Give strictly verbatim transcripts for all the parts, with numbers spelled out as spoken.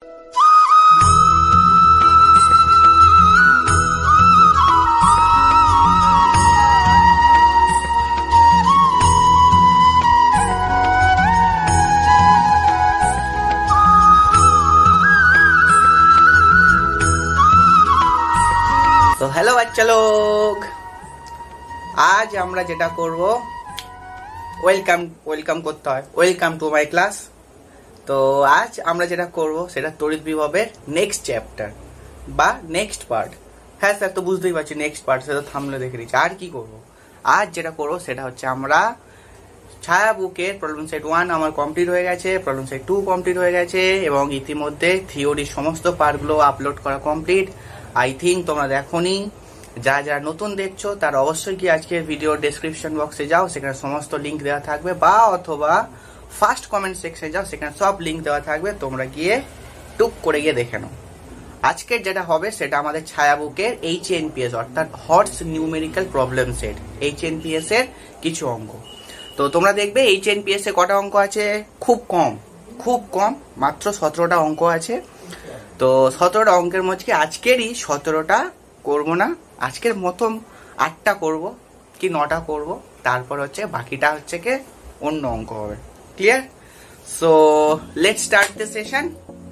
তো হ্যালো বাচ্চা লোক, আজ আমরা যেটা করব, ওয়েলকাম ওয়েলকাম করতে হয়, ওয়েলকাম টু মাই ক্লাস। তো আজ আমরা যেটা করব সেটা তড়িৎ বিভবের নেক্সট চ্যাপ্টার বা নেক্সট পার্ট। হ্যাঁ স্যার, তো বুঝতেই পারছি নেক্সট পার্ট, সেটা থামলে দেখে নিচ্ছি। আর কি করব, আজ যেটা করব সেটা হচ্ছে আমরা ছায়া বুকের প্রবলেম সেট ওয়ান আমার কমপ্লিট হয়ে গেছে, প্রবলেম সেট টু কমপ্লিট হয়ে গেছে এবং ইতিমধ্যে থিওরির সমস্ত পার্টগুলো আপলোড করা কমপ্লিট। আই থিঙ্ক তোমরা দেখোনি। যা যা নতুন দেখছো তার অবশ্যই কি আজকে ভিডিও ডেসক্রিপশন বক্সে যাও, সেখানে সমস্ত লিঙ্ক দেওয়া থাকবে, বা অথবা ফার্স্ট কমেন্ট সেকশনে যাও, সেখানে সব লিঙ্ক দেওয়া থাকবে, তোমরা গিয়ে টুক করে গিয়ে দেখে নাও। আজকের যেটা হবে সেটা আমাদের ছায়া বুকের এইচ এন পি এস অর্থাৎ horse numerical problem set, H N P S এর কিছু অঙ্ক। তো তোমরা দেখবে এইচ এন পি এস এ কটা অঙ্ক আছে, খুব কম, খুব কম, মাত্র সতেরোটা অঙ্ক আছে। তো সতেরোটা অঙ্কের মধ্যে আজকেরই সতেরোটা করবো না, আজকের মতন আটটা করব কি নটা করব, তারপর হচ্ছে বাকিটা হচ্ছে কি অন্য অঙ্ক হবে। Clear? So let's start the session.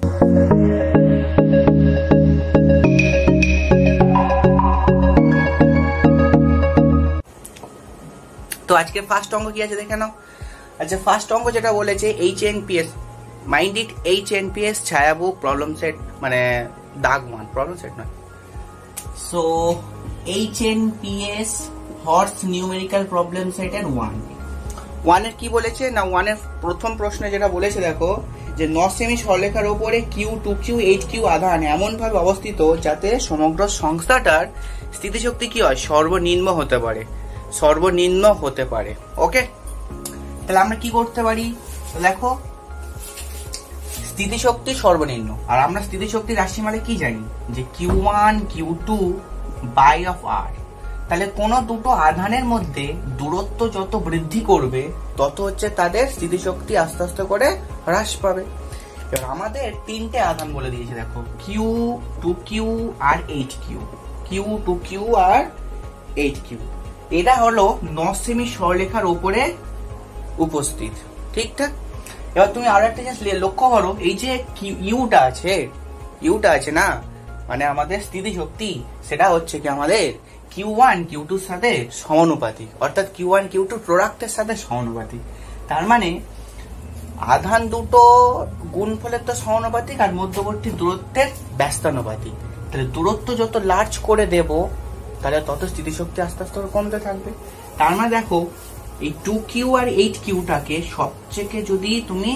তো আজকে ফার্স্ট অঙ্ক কি আছে দেখে নাও। আচ্ছা, ফার্স্ট অঙ্ক যেটা বলেছে H N P S, mind it, H N P S Chhaya book problem set, মানে দাগ ওয়ান, প্রবলেম সেট নয়। So H N P S horse numerical problem set এর ওয়ান। ওয়ানের কি বলেছে না, ওয়ানের প্রথম প্রশ্নে যেটা বলেছে দেখো, যে ন সেমি সরলরেখার উপরে Q two Q eight Q আধান এমন ভাবে অবস্থিত যাতে সমগ্র সংস্থাটার স্থিতিশক্তি কি হয়, সর্বনিম্ন হতে পারে, সর্বনিম্ন হতে পারে। ওকে, তাহলে আমরা কি করতে পারি দেখো, স্থিতিশক্তি সর্বনিম্ন, আর আমরা স্থিতিশক্তি রাশিমালে কি জানি যে Q one Q two by of আর। তাহলে কোন দুটো আধানের মধ্যে দূরত্ব যত বৃদ্ধি করবে তত হচ্ছে তাদের স্থিতিশক্তি আস্তে আস্তে করে হ্রাস পাবে। এবার আমাদের তিনটে আধান বলে দিয়েছে দেখো, কিউ টু কিউ আর eight Q, Q two Q আর এইট কিউ। এটা হলো ন সেমি সরলরেখার উপরে উপস্থিত, ঠিকঠাক। এবার তুমি আরো একটা জিনিস লক্ষ্য করো, এই যে ইউটা আছে, ইউটা আছে না, মানে আমাদের স্থিতিশক্তি, সেটা হচ্ছে কি আমাদের কিউ ওয়ান কিউ টুর সাথে সমানুপাতিক, অর্থাৎ কিউ ওয়ান কিউ টু প্রোডাক্টের সাথে সমানুপাতিক। তার মানে আধান দুটো গুণফলের তো সমানুপাতিক আর মধ্যবর্তী দূরত্বের ব্যস্তানুপাতিক। তাহলে দূরত্ব যত লার্জ করে দেব তাহলে তত স্থিতিশক্তি আস্তে আস্তে কমতে থাকবে। তার মানে দেখো, এই টু কিউ আর এইট কিউটাকে সবচেয়ে যদি তুমি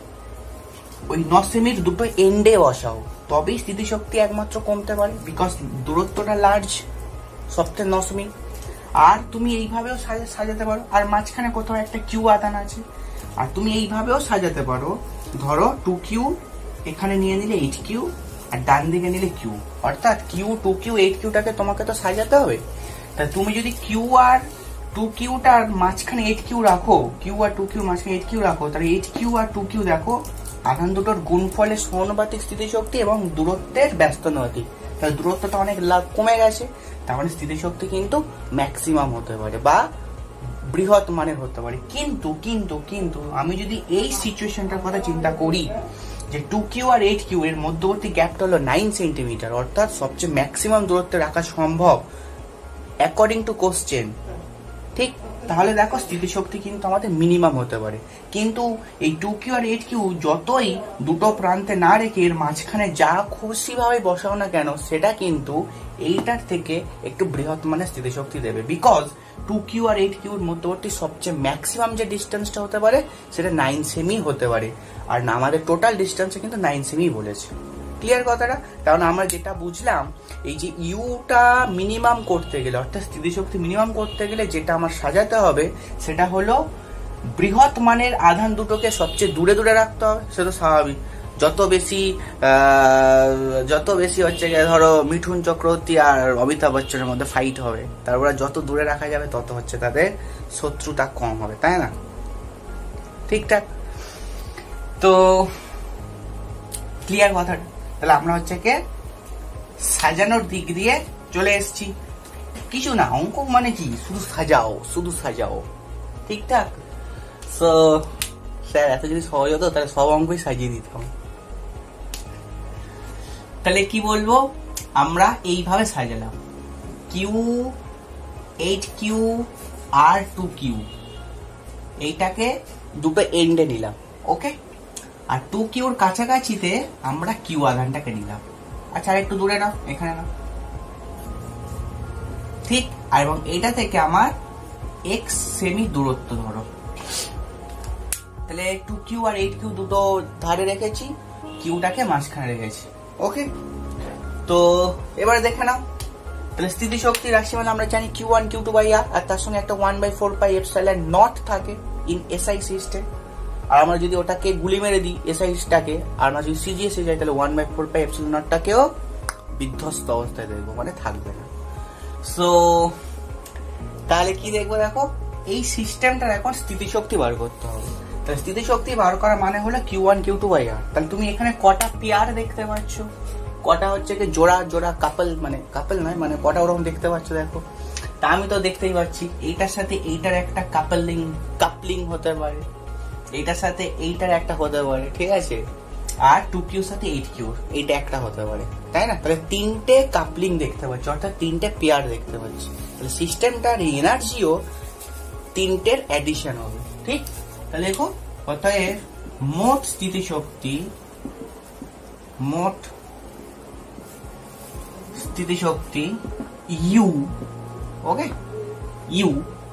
ওই ন সেমির দুটো এন্ডে বসাও তবেই স্থিতিশক্তি একমাত্র কমতে পারে, বিকজ দূরত্বটা লার্জ, সবচেয়ে ন সেমি। আর তুমি এইভাবেও সাজাতে পারো, আর মাঝখানে কোথাও একটা কিউ আধান আছে, আর তুমি এইভাবেও সাজাতে পারো, ধরো টু কিউ এখানে নিয়ে নিলে এইট কিউ আর ডান দিকে নিলে কিউ, অর্থাৎ কিউ টু কিউ এইট কিউটাকে তোমাকে তো সাজাতে হবে। তাহলে তুমি যদি কিউ আর টু কিউটার মাঝখানে এইট কিউ রাখো, কিউ আর টু কিউ মাঝখানে এইট কিউ রাখো, তাহলে এইট কিউ আর টু কিউ দেখো আধান দুটোর গুণফলের সমানুপাতিক স্থিতিশক্তি এবং দূরত্বের ব্যস্তানুপাতিক, তাহলে দূরত্বটা অনেক কমে গেছে, তার মানে স্থিতিশক্তি কিন্তু ম্যাক্সিমাম হতে পারে বা বৃহৎ মানের হতে পারে। কিন্তু কিন্তু কিন্তু আমি যদি এই সিচুয়েশনটার কথা চিন্তা করি যে টু কিউ আর এইট কিউ এর মধ্যবর্তী গ্যাপটা হলো নাইন সেন্টিমিটার, অর্থাৎ সবচেয়ে ম্যাক্সিমাম দূরত্বে রাখা সম্ভব অ্যাকর্ডিং টু কোশ্চেন, ঠিক। তাহলে দেখো স্থিতিশক্তি কিন্তু আমাদের মিনিমাম হতে পারে। কিন্তু এই টু কিউ আর এইট কিউ যতই দুটো প্রান্তে না রেখে এর মাঝখানে যা খুশি ভাবে বসাও না কেন, সেটা কিন্তু এইটার থেকে একটু বৃহৎ মানের স্থিতিশক্তি দেবে, বিকজ টু কিউ আর এইট কিউর মধ্যবর্তী সবচেয়ে ম্যাক্সিমাম যে ডিস্টেন্সটা হতে পারে সেটা নাইন সেমি হতে পারে, আর না আমাদের টোটাল ডিস্টেন্সে কিন্তু নাইন সেমি বলেছে। ক্লিয়ার কথাটা? কারণ আমরা যেটা বুঝলাম, এই যে ইউটা মিনিমাম করতে গেলে, অর্থাৎ স্থিতিশক্তি মিনিমাম করতে গেলে যেটা আমার সাজাতে হবে সেটা হলো বৃহৎ মানের আধান দুটোকে সবচেয়ে দূরে দূরে রাখতে হবে। সেটা স্বাভাবিক, যত বেশি যত বেশি হচ্ছে ধরো মিঠুন চক্রবর্তী আর অমিতাভ বচ্চনের মধ্যে ফাইট হবে, তারপরে যত দূরে রাখা যাবে তত হচ্ছে তাদের শত্রুতা কম হবে, তাই না? ঠিকঠাক। তো ক্লিয়ার কথাটা? তাহলে আমরা হচ্ছে কে সাজানোর দিক দিয়ে চলে এসছি। কিছু না, অঙ্ক মানে কি, শুধু সাজাও, শুধু সাজাও, ঠিকঠাক। সো স্যার এত যদি সহজ হতো তাহলে সব অঙ্কই সাজিয়ে দিতাম। তাহলে কি বলবো, আমরা এইভাবে সাজালাম কিউ এইট কিউ আর টু কিউ, এইটাকে দুটো এন্ডে নিলাম, ওকে। আর টু কিউর কাছাকাছিতে আমরা কিউ আধানটাকে নিলাম। আচ্ছা, আর একটু দূরে নাও, এখানে নাও, ঠিক। আর এবং এইটা থেকে আমার এক্স সেমি দূরত্ব ধরো। তাহলে টু কিউ আর এইট কিউ দুটো ধারে রেখেছি, কিউটাকে মাঝখানে রেখেছি, ওকে। তো এবারে দেখে নাও, তাহলে স্থিতিশক্তি রাশিমালা আমরা জানি q one Q two by r, আর তার সঙ্গে একটা one by four pi epsilon naught থাকে ইন এসআই সিস্টেম। আর আমরা যদি ওটাকে গুলি মেরে দিই এসআইটাকে, আর আমরা যদি সিজিএসে যাই তাহলে one by four pi epsilon নটটাকেও বিধ্বস্ত অবস্থায় দেখবো, মানে থাকবে না। সো তাহলে কি দেখবো, দেখো এই সিস্টেমটার এখন স্থিতিশক্তি বার করতে হবে। তাহলে স্থিতিশক্তি বার করা মানে হলো q one Q two by r. তাহলে তুমি এখানে কটা পেয়ার দেখতে পাচ্ছ, কটা হচ্ছে কি জোড়া জোড়া কাপল, মানে কাপল নয়, মানে কটা ওরকম দেখতে পাচ্ছ দেখো। তা আমি তো দেখতেই পাচ্ছি এইটার সাথে এইটার একটা কাপলিং কাপলিং হতে পারে, এইটার সাথে এইটার একটা হতে পারে, ঠিক আছে। আর টু কিউর সাথে এইট কিউর এইটা একটা হতে পারে, তাই না? তাহলে তিনটে কাপলিং দেখতে পাচ্ছি, অর্থাৎ তিনটে পেয়ার দেখতে পাচ্ছি। তাহলে সিস্টেমটার এনার্জিও তিনটের অ্যাডিশন হবে, ঠিক। তাহলে দেখো, অতএব মোট স্থিতিশক্তি, মোট স্থিতিশক্তি ইউ, ওকে, ইউ।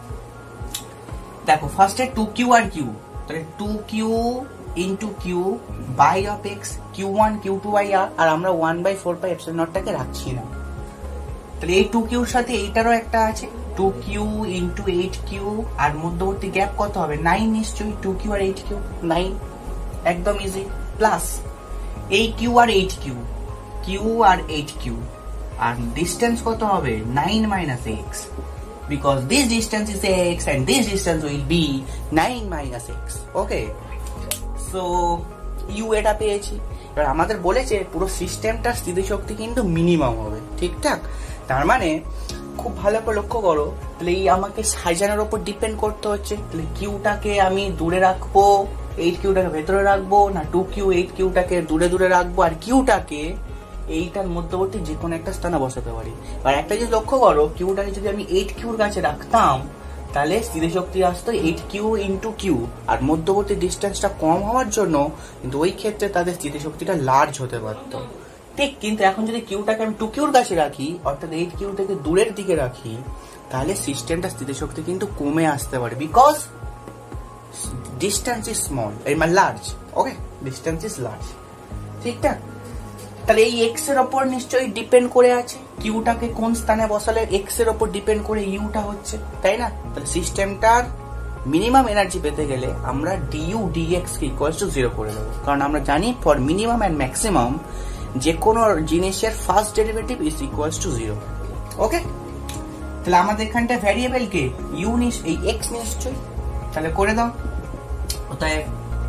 দেখো ফার্স্টে টু কিউ আর কিউ, তাহলে two q into q by of x, q one Q two by r, আর আমরা one by four by epsilon নটটাকে রাখছি না। তাহলে এই টু কিউর সাথে এইটারও একটা আছে, two q into eight Q, আর মধ্যবর্তী গ্যাপ কত হবে, নাইন নিশ্চয়ই, টু কিউ আর এইট কিউ, নাইন, একদম ইজি। প্লাস এই কিউ আর এইট কিউ, কিউ আর এইট কিউ, আর ডিস্টেন্স কত হবে, nine minus x, because this distance is x and this distance will be nine minus x, okay? So u এটা পেয়েছি। এবার আমাদের বলেছে পুরো সিস্টেমটার স্থিতিশক্তি কিন্তু মিনিমাম হবে, ঠিকঠাক। তার মানে খুব ভালো করে লক্ষ্য করো, তাহলে এই আমাকে সাজানোর উপর ডিপেন্ড করতে হচ্ছে। তাহলে কিউটাকে আমি দূরে রাখবো, এইট কিউটাকে ভেতরে রাখবো, না টু কিউ এইট কিউটাকে দূরে দূরে রাখবো, আর কিউটাকে এইটার মধ্যবর্তী যে কোনো একটা স্থানে বসাতে পারি। আর একটা জিনিস লক্ষ্য করো, কিউটাকে যদি আমি এইট কিউর কাছে রাখতাম তাহলে স্থিতিশক্তি আসতো এইট কিউ ইন্টু কিউ, আর মধ্যবর্তী ডিস্টেন্সটা কম হওয়ার জন্য কিন্তু ওই ক্ষেত্রে তাদের স্থিতিশক্তিটা লার্জ হতে পারত, ঠিক। কিন্তু এখন যদি কিউটাকে আমি টু কিউর কাছে রাখি, অর্থাৎ এইট কিউ থেকে দূরের দিকে রাখি, তাহলে সিস্টেমটা স্থিতিশক্তি কিন্তু কমে আসতে পারে, বিকজ ডিস্টেন্স ইজ স্মল, মানে large, okay, distance is large, ঠিকঠাক। তাহলে এই এক্স এর ওপর নিশ্চয়ই ডিপেন্ড করে আছে, কিউটাকে কোন স্থানে বসালে এক্স এর ওপর ডিপেন্ড করে ইউটা হচ্ছে, তাই না? তাহলে সিস্টেমটার মিনিমাম এনার্জি পেতে গেলে আমরা ডিইউ ডিএক্স কে ইকুয়ালস টু জিরো করে দেবো, কারণ আমরা জানি ফর মিনিমাম এন্ড ম্যাক্সিমাম যে কোনো জিনিসের first derivative is equals to zero, okay. তাহলে আমাদের এখানটা ভ্যারিয়েবল কে ইউ নিশ এই এক্স নিশ্চয়ই, তাহলে করে দাও। অতএব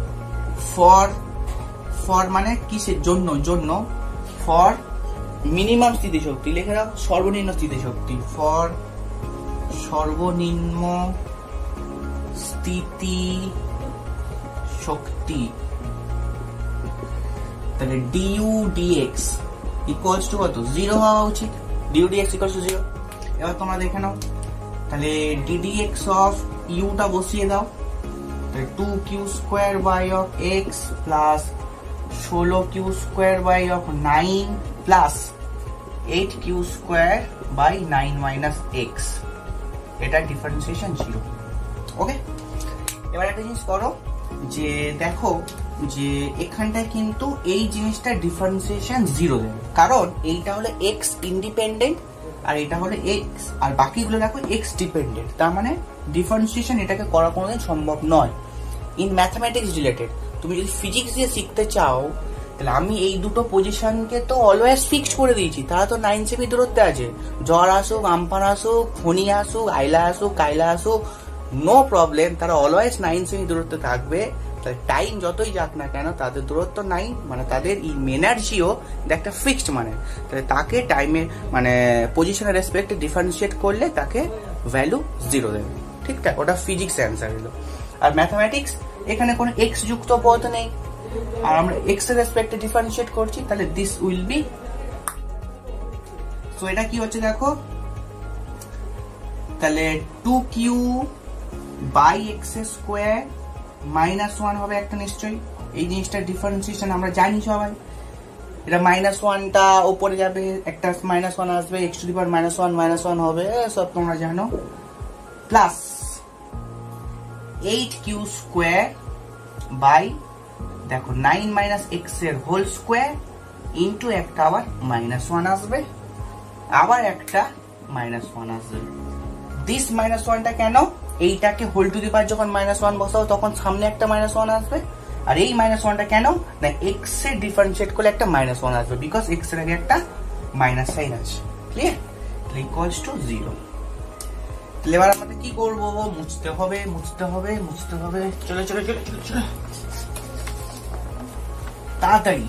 ফর ফর মানে কিসের জন্য, জন্য ফর মিনিমাম স্থিতিশক্তি লিখে দাও, সর্বনিম্ন স্থিতিশক্তি, ফর সর্বনিম্ন স্থিতি শক্তি, তাহলে ডিইউ ডিএক্স ইকুয়ালস টু কত, জিরো হওয়া উচিত, du dx equals to zero. এবার তোমরা দেখে নাও, তাহলে ডিডিএক্স অফ ইউটা বসিয়ে দাও, তাহলে two q square by of x plus ষোলো q square by of nine plus eight q square by nine minus x, এটা ডিফারেন্সিয়েশন জিরো, ওকে। এবার একটা জিনিস করো, যে দেখো যে এখানটায় কিন্তু এই জিনিসটা ডিফারেন্সিয়েশন জিরো দেবে, কারণ এইটা হলো এক্স ইন্ডিপেন্ডেন্ট আর এটা হলো এক্স, আর বাকিগুলো দেখো এক্স ডিপেন্ডেন্ট, তার মানে ডিফারেন্সিয়েশন এটাকে করা কোনোদিন সম্ভব নয়। ইন ম্যাথমেটিক্স রিলেটেড তুমি যদি ফিজিক্স দিয়ে শিখতে চাও, তাহলে আমি এই দুটো পজিশনকে তো অলওয়েজ ফিক্সড করে দিয়েছি, তারা তো নাইন সেমি দূরত্বে আছে, জ্বর আসুক, আমফান আসুক, ফণি আসুক, আইলা আসুক, কাইলা আসুক, নো প্রবলেম, তারা অলওয়েজ নাইন সেমি দূরত্বে থাকবে। তাহলে টাইম যতই যাক না কেন তাদের দূরত্ব নাই, মানে তাদের এনার্জিও একটা ফিক্সড, মানে তাহলে তাকে টাইমের মানে পজিশনের রেসপেক্টে ডিফারেন্সিয়েট করলে তাকে ভ্যালু জিরো দেবে। ঠিকঠাক, ওটা ফিজিক্স অ্যান্সার হলো। আর ম্যাথামেটিক্স এখানে কোনো এক্স যুক্ত পদ নেই, আর আমরা এক্স এর রেসপেক্টে ডিফারেন্সিয়েট করছি, তাহলে দিস উইল বি। তো এটা কি হচ্ছে দেখো, তাহলে two q by x square minus one হবে একটা নিশ্চয়ই। এই জিনিসটা ডিফারেন্সিয়েশন আমরা জানি সবাই, এটা মাইনাস ওয়ানটা ওপরে যাবে, একটা মাইনাস ওয়ান আসবে, x to the power minus one minus one হবে, সব তোমরা জানো। Plus eight q square by দেখো নাইন মাইনাস এক্স এর হোল স্কোয়ার ইন্টু একটা আবার মাইনাস ওয়ান আসবে, আবার একটা মাইনাস ওয়ান আসবে। দিস মাইনাস ওয়ানটা কেন, এইটাকে হোল টু দি পাওয়ার যখন মাইনাস ওয়ান বসাও তখন সামনে একটা মাইনাস ওয়ান আসবে। আর এই মাইনাস ওয়ানটা কেন না, এক্স এর ডিফারেন্সিয়েট করলে একটা মাইনাস ওয়ান আসবে, বিকজ এক্স এর আগে একটা মাইনাস সাইন আছে। ক্লিয়ার? Equals to zero. তাহলে এবার আমাদের কি করবো, মুছতে হবে মুছতে হবে মুছতে হবে। চলো চলো চলো চলো চলো তাড়াতাড়ি।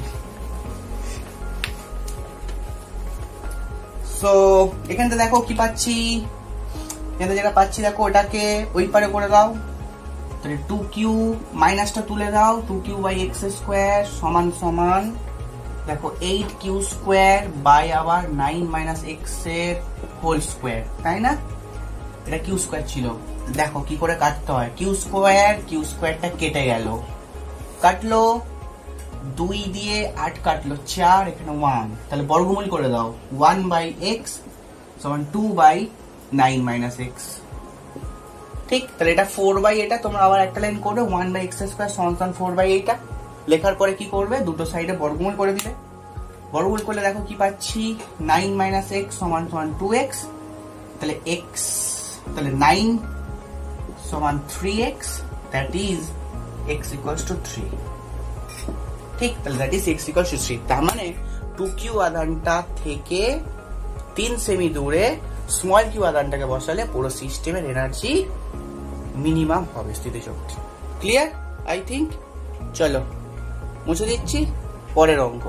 সো এখানে দেখো কি পাচ্ছি, এখানে যেটা পাচ্ছি দেখো ওটাকে ওই পারে করে দাও। তাহলে টু কিউ মাইনাসটা তুলে দাও, two q by x square সমান সমান দেখো এইট কিউ স্কোয়ার বাই আবার নাইন মাইনাস এক্স এর হোল স্কোয়ার, তাই না? এটা কিউ স্কোয়ার ছিল, দেখো কি করে কাটতে হয়। কিউ স্কোয়ার কিউ স্কোয়ারটা কেটে গেল, কাটলো দুই দিয়ে আট কাটলো চার, এখানে ওয়ান, তাহলে বর্গমূল করে দাও। ওয়ান বাই এক্স সমান two by nine minus x. ঠিক, তাহলে এটা ফোর বাই এটা তোমরা আবার একটা লাইন করবে, ওয়ান বাই এক্স স্কোয়ার সমান ফোর বাই এইটা। লেখার পরে কি করবে, দুটো সাইডে বর্গমূল করে দিবে। বর্গমূল করলে দেখো কি পাচ্ছি, নাইন মাইনাস এক্স সমান সমান টু এক্স, তাহলে এক্স তাহলে নাইন সমান three x, that is x equals to three. ঠিক, তাহলে that is x equals to three. তার মানে টু কিউ আধানটা থেকে তিন সেমি দূরে স্মল কিউ আধানটাকে বসালে পুরো সিস্টেমের এনার্জি মিনিমাম হবে স্থিতিশক্তি। ক্লিয়ার? I think. চলো মুছে দিচ্ছি পরের অঙ্ক।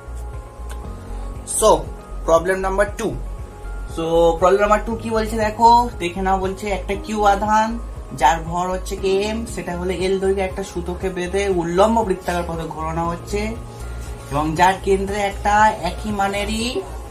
So problem number two. So problem number two কি বলছে দেখো, দেখে নাও। বলছে একটা কিউ আধান যার ভর হচ্ছে কে এম, সেটা হলে এল দৈর্ঘ্যে একটা সুতোকে বেঁধে উল্লম্ব বৃত্তাকার পথে ঘোরানো হচ্ছে, এবং যার কেন্দ্রে একটা একই মানেরই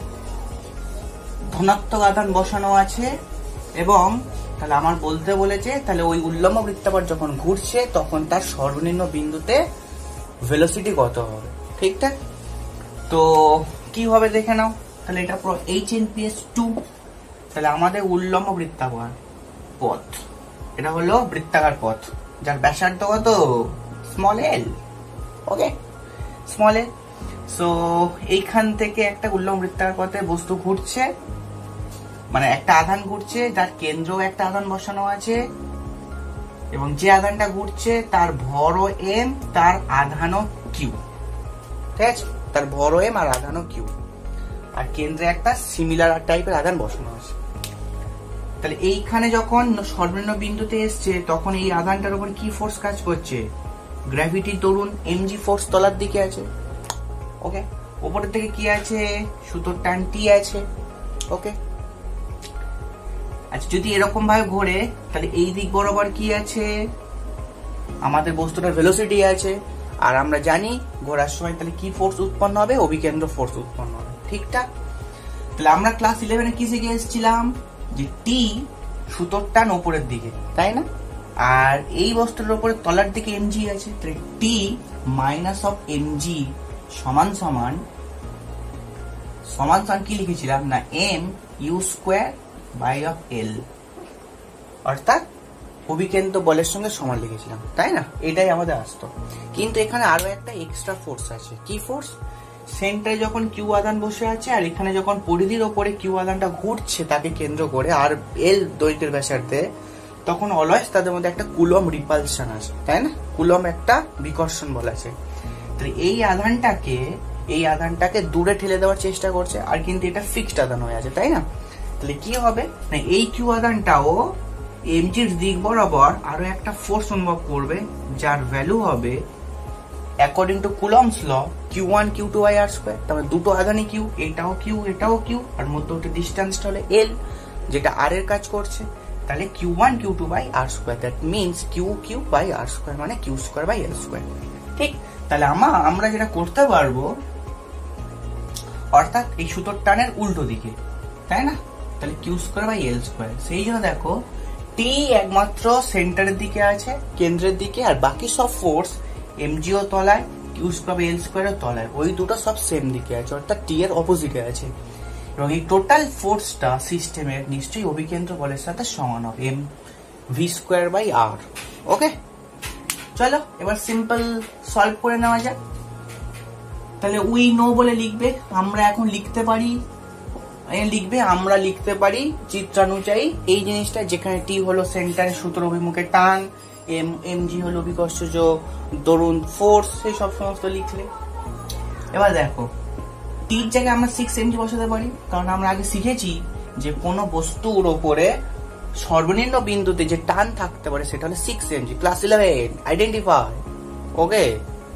ধনাত্মক আধান বসানো আছে। এবং তাহলে আমার বলতে বলেছে তাহলে ওই উল্লম্ব বৃত্তাকার যখন ঘুরছে তখন তার সর্বনিম্ন বিন্দুতে ভেলোসিটি কত হবে। ঠিকঠাক? তো কি হবে দেখে নাও। তাহলে এটা পুরো H N P S two, তাহলে আমাদের উল্লম্ব বৃত্তাকার পথ, এটা হলো বৃত্তাকার পথ যার ব্যাসার্ধ কত, small l. Okay, small l. So এইখান থেকে একটা উল্লম্ব বৃত্তাকার পথে বস্তু ঘুরছে, মানে একটা আধান ঘুরছে যার কেন্দ্র একটা আধান বসানো আছে, এবং যে আধানটা ঘুরছে তার ভরও এম, তার আধানও কিউ। ঠিক আছে, তার ভরও এম আর আধানও কিউ, আর কেন্দ্রে একটা সিমিলার টাইপের আধান বসানো আছে। তাহলে এইখানে যখন সর্বনিম্ন বিন্দুতে এসছে তখন এই আধানটার উপর কি ফোর্স কাজ করছে, গ্র্যাভিটির দরুন এমজি ফোর্স তলার দিকে আছে। ওকে, উপরের দিকে কি আছে, সুতোর টান টি আছে। ওকে, আচ্ছা যদি এরকম ভাবে ঘোরে তাহলে এই দিক বরাবর কি আছে, আমাদের বস্তুটার ভেলোসিটি আছে। আর আমরা জানি ঘোরার সময় তাহলে কি ফোর্স উৎপন্ন হবে, অভিকেন্দ্র ফোর্স উৎপন্ন হবে। ঠিকঠাক? তাহলে আমরা ক্লাস ইলেভেনে কি শিখে এসেছিলাম, যে টি সুতোর টান ওপরের দিকে, তাই না? আর এই বস্তুটার উপরে তলার দিকে এমজি আছে, তাহলে টি মাইনাস অফ এমজি সমান সমান সমান সমান কি লিখেছিলাম না, m u square by of l, অর্থাৎ অভিকেন্দ্র বলের সঙ্গে সমান লিখেছিলাম, তাই না? এটাই আমাদের আসতো। কিন্তু এখানে আরো একটা এক্সট্রা ফোর্স আছে। কি ফোর্স? সেন্টারে যখন কিউ আধান বসে আছে আর এখানে যখন পরিধির ওপরে কিউ আধানটা ঘুরছে তাকে কেন্দ্র করে আর এল দৈর্ঘ্যের ব্যাসার্ধে, তখন অলওয়েজ তাদের মধ্যে একটা কুলম রিপালশন আছে, তাই না? কুলম একটা বিকর্ষণ বল আছে। তাহলে এই আধানটাকে এই আধানটাকে দূরে ঠেলে দেওয়ার চেষ্টা করছে, আর কিন্তু এটা ফিক্সড আধান হয়ে আছে, তাই না? তাহলে কি হবে না, এই কিউ আধানটাও এমজির দিক বরাবর আরো একটা ফোর্স অনুভব করবে, যার ভ্যালু হবে according to Coulomb's law q one Q two by r square. তারপরে দুটো আধানই কিউ, এটাও কিউ এটাও কিউ, আর মধ্যবর্তী ডিস্টেন্সটা হলো এল, যেটা আর এর কাজ করছে। তাহলে q one Q two by r square, that means q q by r square, মানে q square by l square. ঠিক, তাহলে আমা আমরা যেটা করতে পারবো, অর্থাৎ এই সুতোর টানের উল্টো দিকে, তাই না? তাহলে q square by l square. সেই জন্য দেখো টি একমাত্র সেন্টারের দিকে আছে, কেন্দ্রের দিকে, আর বাকি সব ফোর্স এমজিও তলায়, কিউ স্কোয়ার বাই এল স্কোয়ারের তলায়, ওই দুটো সব সেম দিকে আছে, অর্থাৎ টি এর অপোজিটে আছে। এবং এই টোটাল ফোর্সটা সিস্টেমের নিশ্চয়ই অভিকেন্দ্র বলের সাথে সমান হবে, m v square by r. Okay, চলো এবার সিম্পল সলভ করে নেওয়া যাক। তাহলে উই নো বলে লিখবে, আমরা এখন লিখতে পারি, লিখবে আমরা লিখতে পারি চিত্রানুযায়ী এই জিনিসটা, যেখানে টি হলো সেন্টারের সূত্র অভিমুখে টান, এম এম জি হলো অভিকর্ষজ দরুন ফোর্স, সেই সব সমস্ত লিখলে। এবার দেখো টির জায়গায় আমরা সিক্স এম জি বসাতে পারি, কারণ আমরা আগে শিখেছি যে কোনো বস্তুর ওপরে সর্বনিম্ন বিন্দুতে যে টান থাকতে পারে সেটা হলো six m g. Class eleven identify. Okay,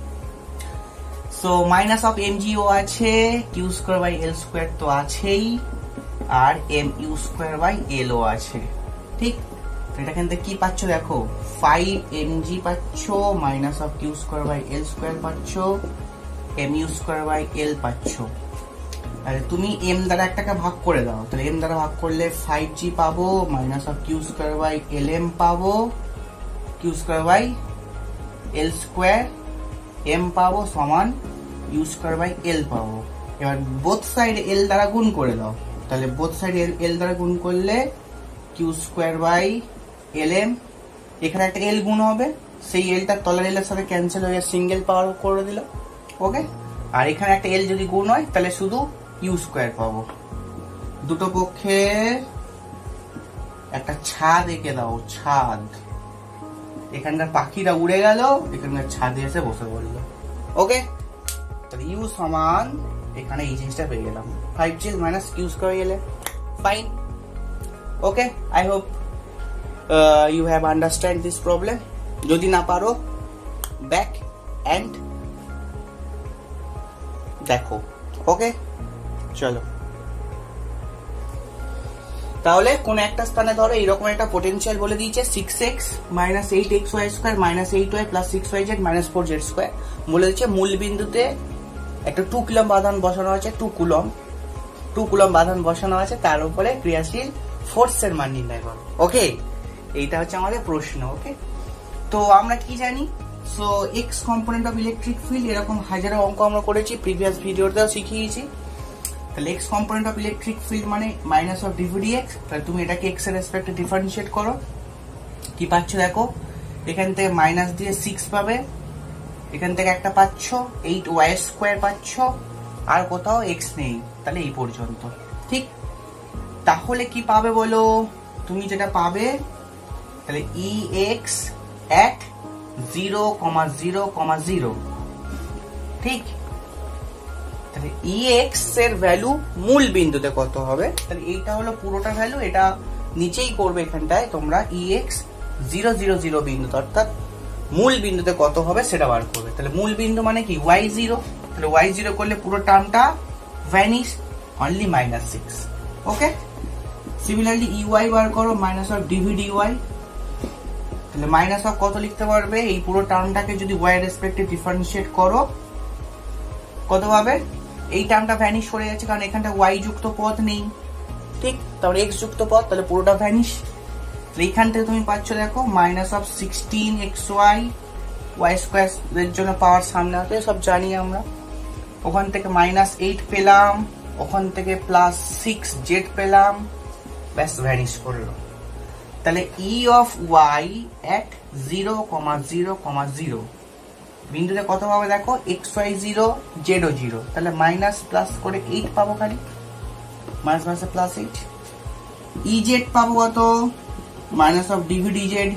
so minus of m g ও আছে, q square by l square তো আছেই, আর m u square by l ও আছে। ঠিক, এটা কিন্তু কি পাচ্ছ দেখো, ফাইভ এম জি পাচ্ছ, minus of q square by l square পাচ্ছ, m u square by l পাচ্ছ। তাহলে তুমি এম দ্বারা একটাকে ভাগ করে দাও, তাহলে এম দ্বারা ভাগ করলে ফাইভ জি পাবো, minus of q square by l m পাবো, q square by l square m পাবো সমান ইউ স্কোয়ার বাই এল পাবো। এবার বোথ সাইড এল দ্বারা গুণ করে দাও, তাহলে বোথ সাইড এল এল দ্বারা গুণ করলে q square by l m, এখানে একটা এল গুণ হবে, সেই এলটা তলার এল এর সাথে ক্যান্সেল হয়ে সিঙ্গেল পাওয়ার করে দিল। ওকে, আর এখানে একটা এল যদি গুণ হয় তাহলে শুধু ইউ স্কোয়ার পাবো। দুটো পক্ষে একটা ছাদ এঁকে দাও, ছাদ, এখানকার পাখিরা উড়ে গেল, এখানকার ছাদে এসে বসে পড়লো। ওকে, তাহলে ইউ সমান এখানে এই জিনিসটা পেয়ে গেলাম, five g minus q square এলে। Fine. Okay, I hope you have understand this problem. যদি না পারো ব্যাক এন্ড দেখো। ওকে, চলো তাহলে কোন একটা স্থানে ধরো এরকম একটা পোটেনশিয়াল বলে দিয়েছে six x minus eight x y square minus eight y plus six y z minus four z square. বলে দিচ্ছে মূল বিন্দুতে একটা টু কুলম্ব আধান বসানো আছে, টু কুলম্ব টু কুলম্ব আধান বসানো আছে, তার উপরে ক্রিয়াশীল ফোর্সের মান নির্ণয় করো। ওকে, এইটা হচ্ছে আমাদের প্রশ্ন। ওকে, তো আমরা কি জানি, so x component of electric field, এরকম হাজারো অঙ্ক আমরা করেছি, প্রিভিয়াস ভিডিওতেও শিখিয়েছি। তাহলে x component of electric field মানে মাইনাস অফ ডিভিডি এক্স। তাহলে তুমি এটাকে এক্স এর রেসপেক্টে ডিফারেন্সিয়েট করো, কি পাচ্ছ দেখো, এখান থেকে মাইনাস দিয়ে সিক্স পাবে, এখান থেকে একটা পাচ্ছ এইট ওয়াই স্কোয়ার পাচ্ছ, আর কোথাও এক্স নেই, তাহলে এই পর্যন্ত। ঠিক, তাহলে কি পাবে বলো, তুমি যেটা পাবে তাহলে E x at zero comma zero comma zero. ঠিক, তাহলে ই এক্স এর ভ্যালু মূল বিন্দুতে কত হবে, তাহলে এইটা হলো পুরোটা ভ্যালু, এটা নিচেই করবে এখানটায় তোমরা E x zero zero zero বিন্দুতে, অর্থাৎ মূল বিন্দুতে কত হবে সেটা বার করবে। তাহলে মূল বিন্দু মানে কি ওয়াই জিরো, তাহলে ওয়াই জিরো করলে পুরো টার্মটা vanish, only minus six. Okay, similarly E y বার করো, minus of dv d y, তাহলে মাইনাস অফ কত লিখতে পারবে, এই পুরো টার্মটাকে যদি ওয়াই রেসপেক্টে ডিফারেন্সিয়েট করো কত পাবে, এই টার্মটা ভ্যানিশ করে যাচ্ছে কারণ এখানটা ওয়াই যুক্ত পদ নেই। ঠিক, তাহলে এক্স যুক্ত পদ, তাহলে পুরোটা ভ্যানিশ। এইখান থেকে তুমি পাচ্ছ দেখো minus of sixteen x y, y square এর জন্য পাওয়ার সামনে আছে সব জানি আমরা, ওখান থেকে মাইনাস এইট পেলাম, ওখান থেকে প্লাস সিক্স জেড পেলাম, ব্যাস ভ্যানিশ করলো। তাহলে E of y at zero comma zero comma zero বিন্দুতে কত পাবে দেখো, এক্স ওয়াই জিরো জেড ও জিরো, তাহলে মাইনাস প্লাস করে এইট পাবো, খালি minus minus plus eight. E z পাবো কত, minus of dv d z,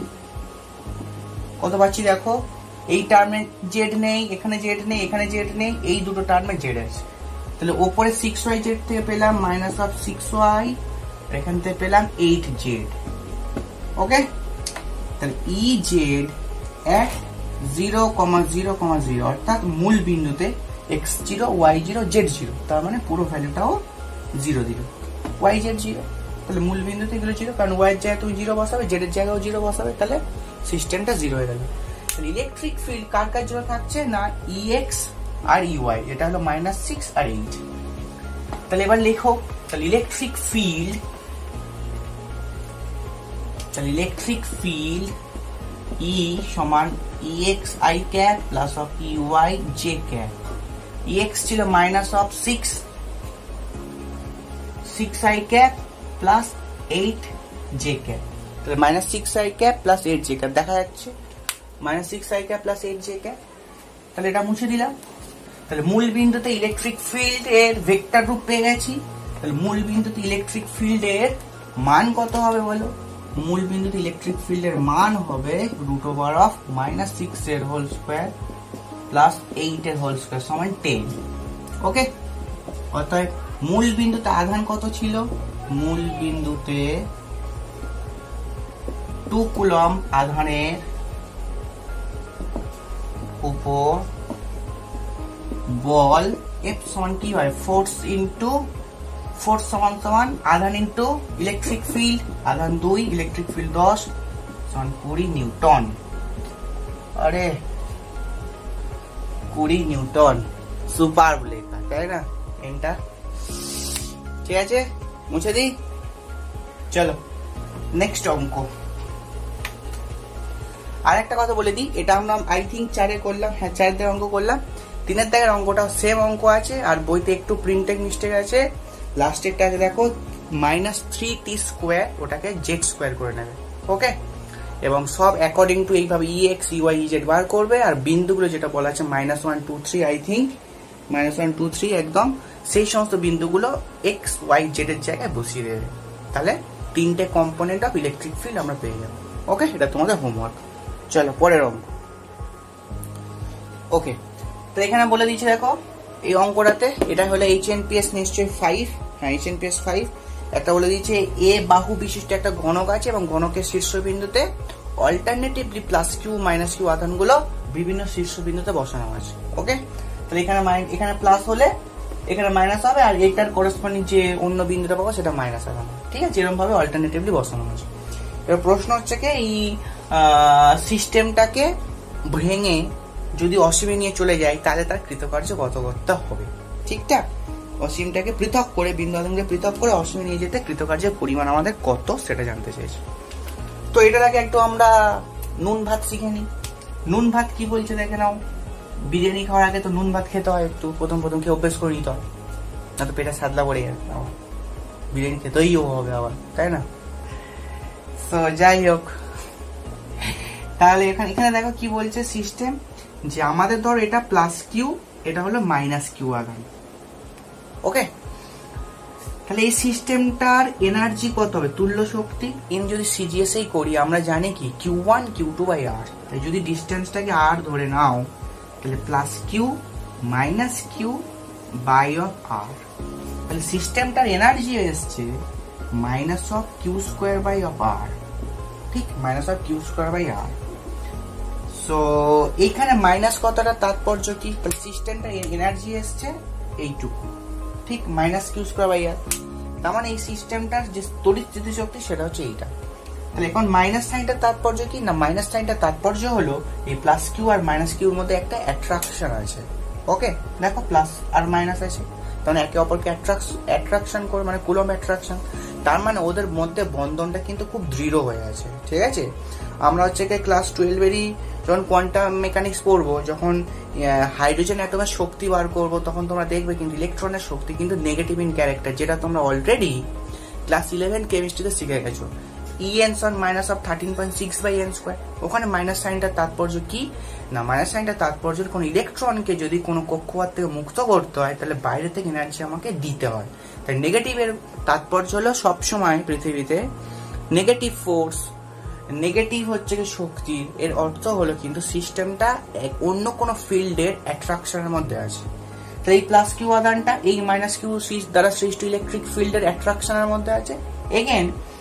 কত পাচ্ছি দেখো, এই টার্মে জেড নেই, এখানে জেড নেই, এখানে জেড নেই, এই দুটো টার্মে জেড আছে, তাহলে ওপরে সিক্স ওয়াই জেড থেকে পেলাম মাইনাস অফ সিক্স ওয়াই, এখান থেকে পেলাম এইট জেড। ওকে, তাহলে E z at zero comma zero comma zero অর্থাৎ মূল বিন্দুতে x zero y zero z zero, তার মানে পুরো ভ্যালুটাও জিরো দিল, ওয়াই জেড জিরো। তাহলে মূল বিন্দুতে এগুলো জিরো, কারণ ওয়াই এর জায়গায় তুমি জিরো বসাবে, জেড এর জায়গাও জিরো বসাবে, তাহলে সিস্টেমটা জিরো হয়ে গেল। ইলেকট্রিক ফিল্ড কার কার জন্য থাকছে না ই এক্স আর ইউআই, এটা হলো মাইনাস সিক্স আর এইট। তাহলে এবার লেখো, তাহলে ইলেকট্রিক ফিল্ড, তাহলে ইলেকট্রিক ফিল্ড ই সমান E x i cap plus of E y j cap. E x ছিল minus of six six i cap plus eight j cap, তাহলে minus six i cap plus eight j cap দেখা যাচ্ছে, minus six i cap plus eight j cap. তাহলে এটা মুছে দিলাম। তাহলে মূল বিন্দুতে ইলেকট্রিক ফিল্ড এর ভেক্টর রূপ পেয়ে গেছি। তাহলে মূল বিন্দুতে ইলেকট্রিক ফিল্ড এর মান কত হবে বলো? মূল বিন্দুতে ইলেকট্রিক ফিল্ড এর মান হবে root over of minus six এর হোল স্কোয়ার প্লাস এইট এর হোল স্কোয়ার সমান টেন। ওকে, অর্থাৎ মূল বিন্দুতে আধান কত ছিল? মূল বিন্দুতে টু কুলম আধানের উপর বল এফ সমান কি হয়? ফোর্স ইন্টু ফোর্স সমান সমান আধান ইন্টু ইলেকট্রিক ফিল্ড, আধান দুই ইলেকট্রিক ফিল্ড দশ সমান কুড়ি নিউটন। আরে কুড়ি নিউটন, সুপার লেখা তাই না? এন্টার। ঠিক আছে, মুছে দিই। চলো নেক্সট অঙ্ক। আর একটা কথা বলে দিই, এটা আমরা আই থিঙ্ক চারে করলাম, হ্যাঁ চারের দাগের অঙ্ক করলাম। তিনের দাগের অঙ্কটা সেম অঙ্ক আছে, আর বইতে একটু প্রিন্টিং মিস্টেক আছে। লাস্টেরটা আছে দেখো মাইনাস থ্রি টি স্কোয়ার, ওটাকে জেড স্কোয়ার করে নেবে। ওকে, এবং সব অ্যাকর্ডিং টু এইভাবে ই এক্স ইউআই ইজেড বার করবে, আর বিন্দুগুলো যেটা বলা আছে minus one two three I think minus one two three একদম সেই সমস্ত বিন্দুগুলো এক্স ওয়াই জেড এর জায়গায় বসিয়ে দেবে। তাহলে তিনটে কম্পোনেন্ট অফ ইলেকট্রিক ফিল্ড আমরা পেয়ে যাবো। ওকে, এটা তোমাদের হোমওয়ার্ক। চলো পরের অঙ্ক। ওকে, তো এখানে বলে দিচ্ছি দেখো এই অঙ্কটাতে, এটা হলো এইচ এন পি এস নিশ্চয়ই ফাইভ, হ্যাঁ H N P S five. একটা বলে দিচ্ছে এ বাহু বিশিষ্ট একটা ঘনক আছে এবং ঘনকের শীর্ষবিন্দুতে alternatively plus q minus q আধানগুলো বিভিন্ন শীর্ষবিন্দুতে বসানো আছে। ওকে, তাহলে এখানে এখানে প্লাস হলে এখানে মাইনাস হবে, আর এটার করেসপন্ডিং যে অন্য বিন্দুটা পাবো সেটা মাইনাস হবে। ঠিক আছে, এরকম ভাবে অল্টারনেটিভলি বসানো আছে। এবার প্রশ্ন হচ্ছে কি এই সিস্টেমটাকে ভেঙে যদি অসীমে নিয়ে চলে যায় তাহলে তার কৃতকার্য কত করতে হবে। ঠিকঠাক, অসীমটাকে পৃথক করে বিন্দু আধানকে পৃথক করে অসীমে নিয়ে যেতে কৃতকার্যের পরিমাণ আমাদের কত সেটা জানতে চাইছি। তো এটার আগে একটু আমরা নুন ভাত শিখে নিই। নুন ভাত কি বলছে দেখে নাও। বিরিয়ানি খাওয়ার আগে তো নুন ভাত খেতে হয়, একটু প্রথম প্রথম খেয়ে অভ্যেস করে নিতে হয়, না তো পেটে সাদলা পড়ে যাবে, আবার বিরিয়ানি খেতেই হবে আবার, তাই না? তো যাই হোক, তাহলে এখানে এখানে দেখো কি বলছে সিস্টেম, যে আমাদের ধর এটা প্লাস কিউ, এটা হলো মাইনাস কিউ আধান। ওকে, তাহলে এই সিস্টেমটার এনার্জি কত হবে? তুল্য শক্তি ইন যদি সিজিএস এই করি আমরা জানি কি q one Q two by r. তাই যদি ডিস্টেন্সটাকে আর ধরে নাও তাহলে plus q minus q by of আর। তাহলে সিস্টেমটার এনার্জি এসছে minus of q square by of r. ঠিক, minus of q square by r. So এইখানে মাইনাস কথাটা তাৎপর্য কি? সিস্টেমটার এনার্জি এসছে এইটুকু, ঠিক, minus q square by r. তার মানে এই সিস্টেমটার যে তড়িৎ স্থিতিশক্তি সেটা হচ্ছে এইটা। তাহলে এখন মাইনাস সাইনটার তাৎপর্য কি? না, মাইনাস সাইনটার তাৎপর্য হলো এই প্লাস কিউ আর মাইনাস কিউর মধ্যে একটা অ্যাট্রাকশন আছে। ওকে, দেখো প্লাস আর মাইনাস আছে, তাহলে একে অপরকে অ্যাট্রাকশন করে, মানে কুলম্ব অ্যাট্রাকশন। তার মানে ওদের মধ্যে বন্ধনটা কিন্তু খুব দৃঢ় হয়ে আছে। ঠিক আছে, আমরা হচ্ছে কি ক্লাস টুয়েলভেরই যখন কোয়ান্টাম মেকানিক্স পড়বো, যখন হাইড্রোজেন অ্যাটমের শক্তি বার করবো, তখন তোমরা দেখবে কিন্তু ইলেকট্রনের শক্তি কিন্তু নেগেটিভ ইন ক্যারেক্টার, যেটা তোমরা অলরেডি ক্লাস ইলেভেন কেমিস্ট্রিতে শিখে গেছো। ই এন সমান minus of thirteen point six by n square. ওখানে মাইনাস সাইনটার তাৎপর্য কি? না, মাইনাস সাইনটার তাৎপর্য কোন ইলেকট্রনকে যদি কোনো কক্ষপথ থেকে মুক্ত করতে হয় তাহলে বাইরে থেকে এনার্জি আমাকে দিতে হয়। তাই নেগেটিভের তাৎপর্য হলো সবসময় পৃথিবীতে নেগেটিভ ফোর্স, নেগেটিভ হচ্ছে কি শক্তির, এর অর্থ হলো কিন্তু সিস্টেমটা অন্য কোনো ফিল্ডের অ্যাট্রাকশনের মধ্যে আছে। তাহলে এই প্লাস কিউ আধানটা এই মাইনাস কিউ দ্বারা সৃষ্ট ইলেকট্রিক ফিল্ডের অ্যাট্রাকশনের মধ্যে আছে। এগেন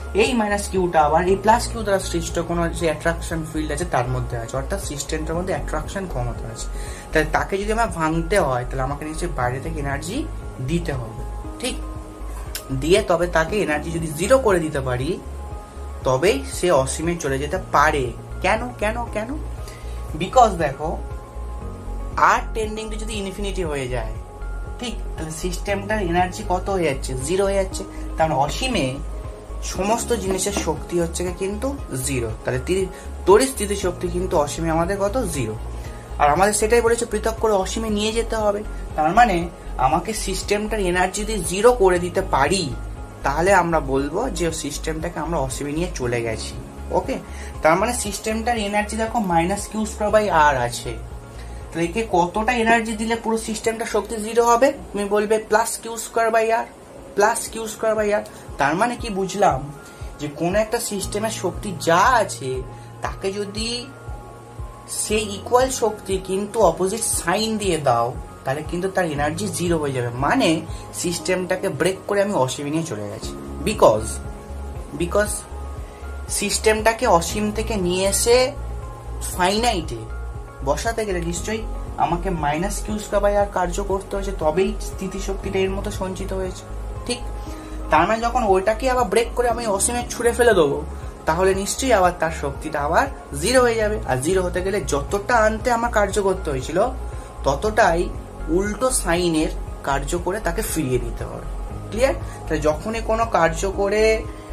এই মাইনাস কিউটা আবার এই প্লাস কিউ দ্বারা সৃষ্ট কোনো যে অ্যাট্রাকশন ফিল্ড আছে তার মধ্যে আছে, অর্থাৎ সিস্টেমটার মধ্যে অ্যাট্রাকশন ক্ষমতা আছে। তাহলে তাকে যদি আমার ভাঙতে হয় তাহলে আমাকে নিশ্চয়ই বাইরে থেকে এনার্জি দিতে হবে, ঠিক? দিয়ে তবে তাকে এনার্জি যদি জিরো করে দিতে পারি তবেই সে অসীমে চলে যেতে পারে। কেন কেন কেন? বিকজ দেখো আর টেন্ডিং টু যদি ইনফিনিটি হয়ে যায়, ঠিক, তাহলে সিস্টেমটার এনার্জি কত হয়ে যাচ্ছে? জিরো হয়ে যাচ্ছে। কারণ অসীমে সমস্ত জিনিসের শক্তি হচ্ছে কিন্তু জিরো। তাহলে তড়িৎ স্থিতি শক্তি কিন্তু অসীমে আমাদের কত? জিরো। আর আমাদের সেটাই বলেছে পৃথক করে অসীমে নিয়ে যেতে হবে। তার মানে আমাকে সিস্টেমটার এনার্জি যদি জিরো করে দিতে পারি তাহলে আমরা বলবো যে সিস্টেমটাকে আমরা অসীমে নিয়ে চলে গেছি। ওকে, তার মানে সিস্টেমটার এনার্জি দেখো minus q square by r আছে। তাহলে একে কতটা এনার্জি দিলে পুরো সিস্টেমটা শক্তি জিরো হবে? তুমি বলবে plus q square by r, plus q square by r. তার মানে কি বুঝলাম? যে কোন একটা সিস্টেমের শক্তি যা আছে তাকে যদি সেই ইকুয়াল শক্তি কিন্তু অপোজিট সাইন দিয়ে দাও তাহলে কিন্তু তার এনার্জি জিরো হয়ে যাবে। মানে সিস্টেমটাকে ব্রেক করে আমি অসীমে নিয়ে চলে গেছি। বিকজ বিকজ সিস্টেমটাকে অসীম থেকে নিয়ে এসে ফাইনাইটে বসাতে গেলে নিশ্চয়ই আমাকে minus q square by r কার্য করতে হয়েছে, তবেই স্থিতিশক্তিটা এর মতো সঞ্চিত হয়েছে, ঠিক? তার মানে যখন ওইটাকে আবার ব্রেক করে আমি অসীমে ছুড়ে ফেলে দেবো তাহলে নিশ্চয়ই আবার তার শক্তিটা আবার জিরো হয়ে যাবে। আর জিরো হতে গেলে যতটা আনতে আমার কার্য করতে হয়েছিল ততটাই উল্টো সাইনের কার্য করে তাকে ফিরিয়ে দিতে হবে। ক্লিয়ার? তাহলে যখনই কোনো কার্য করে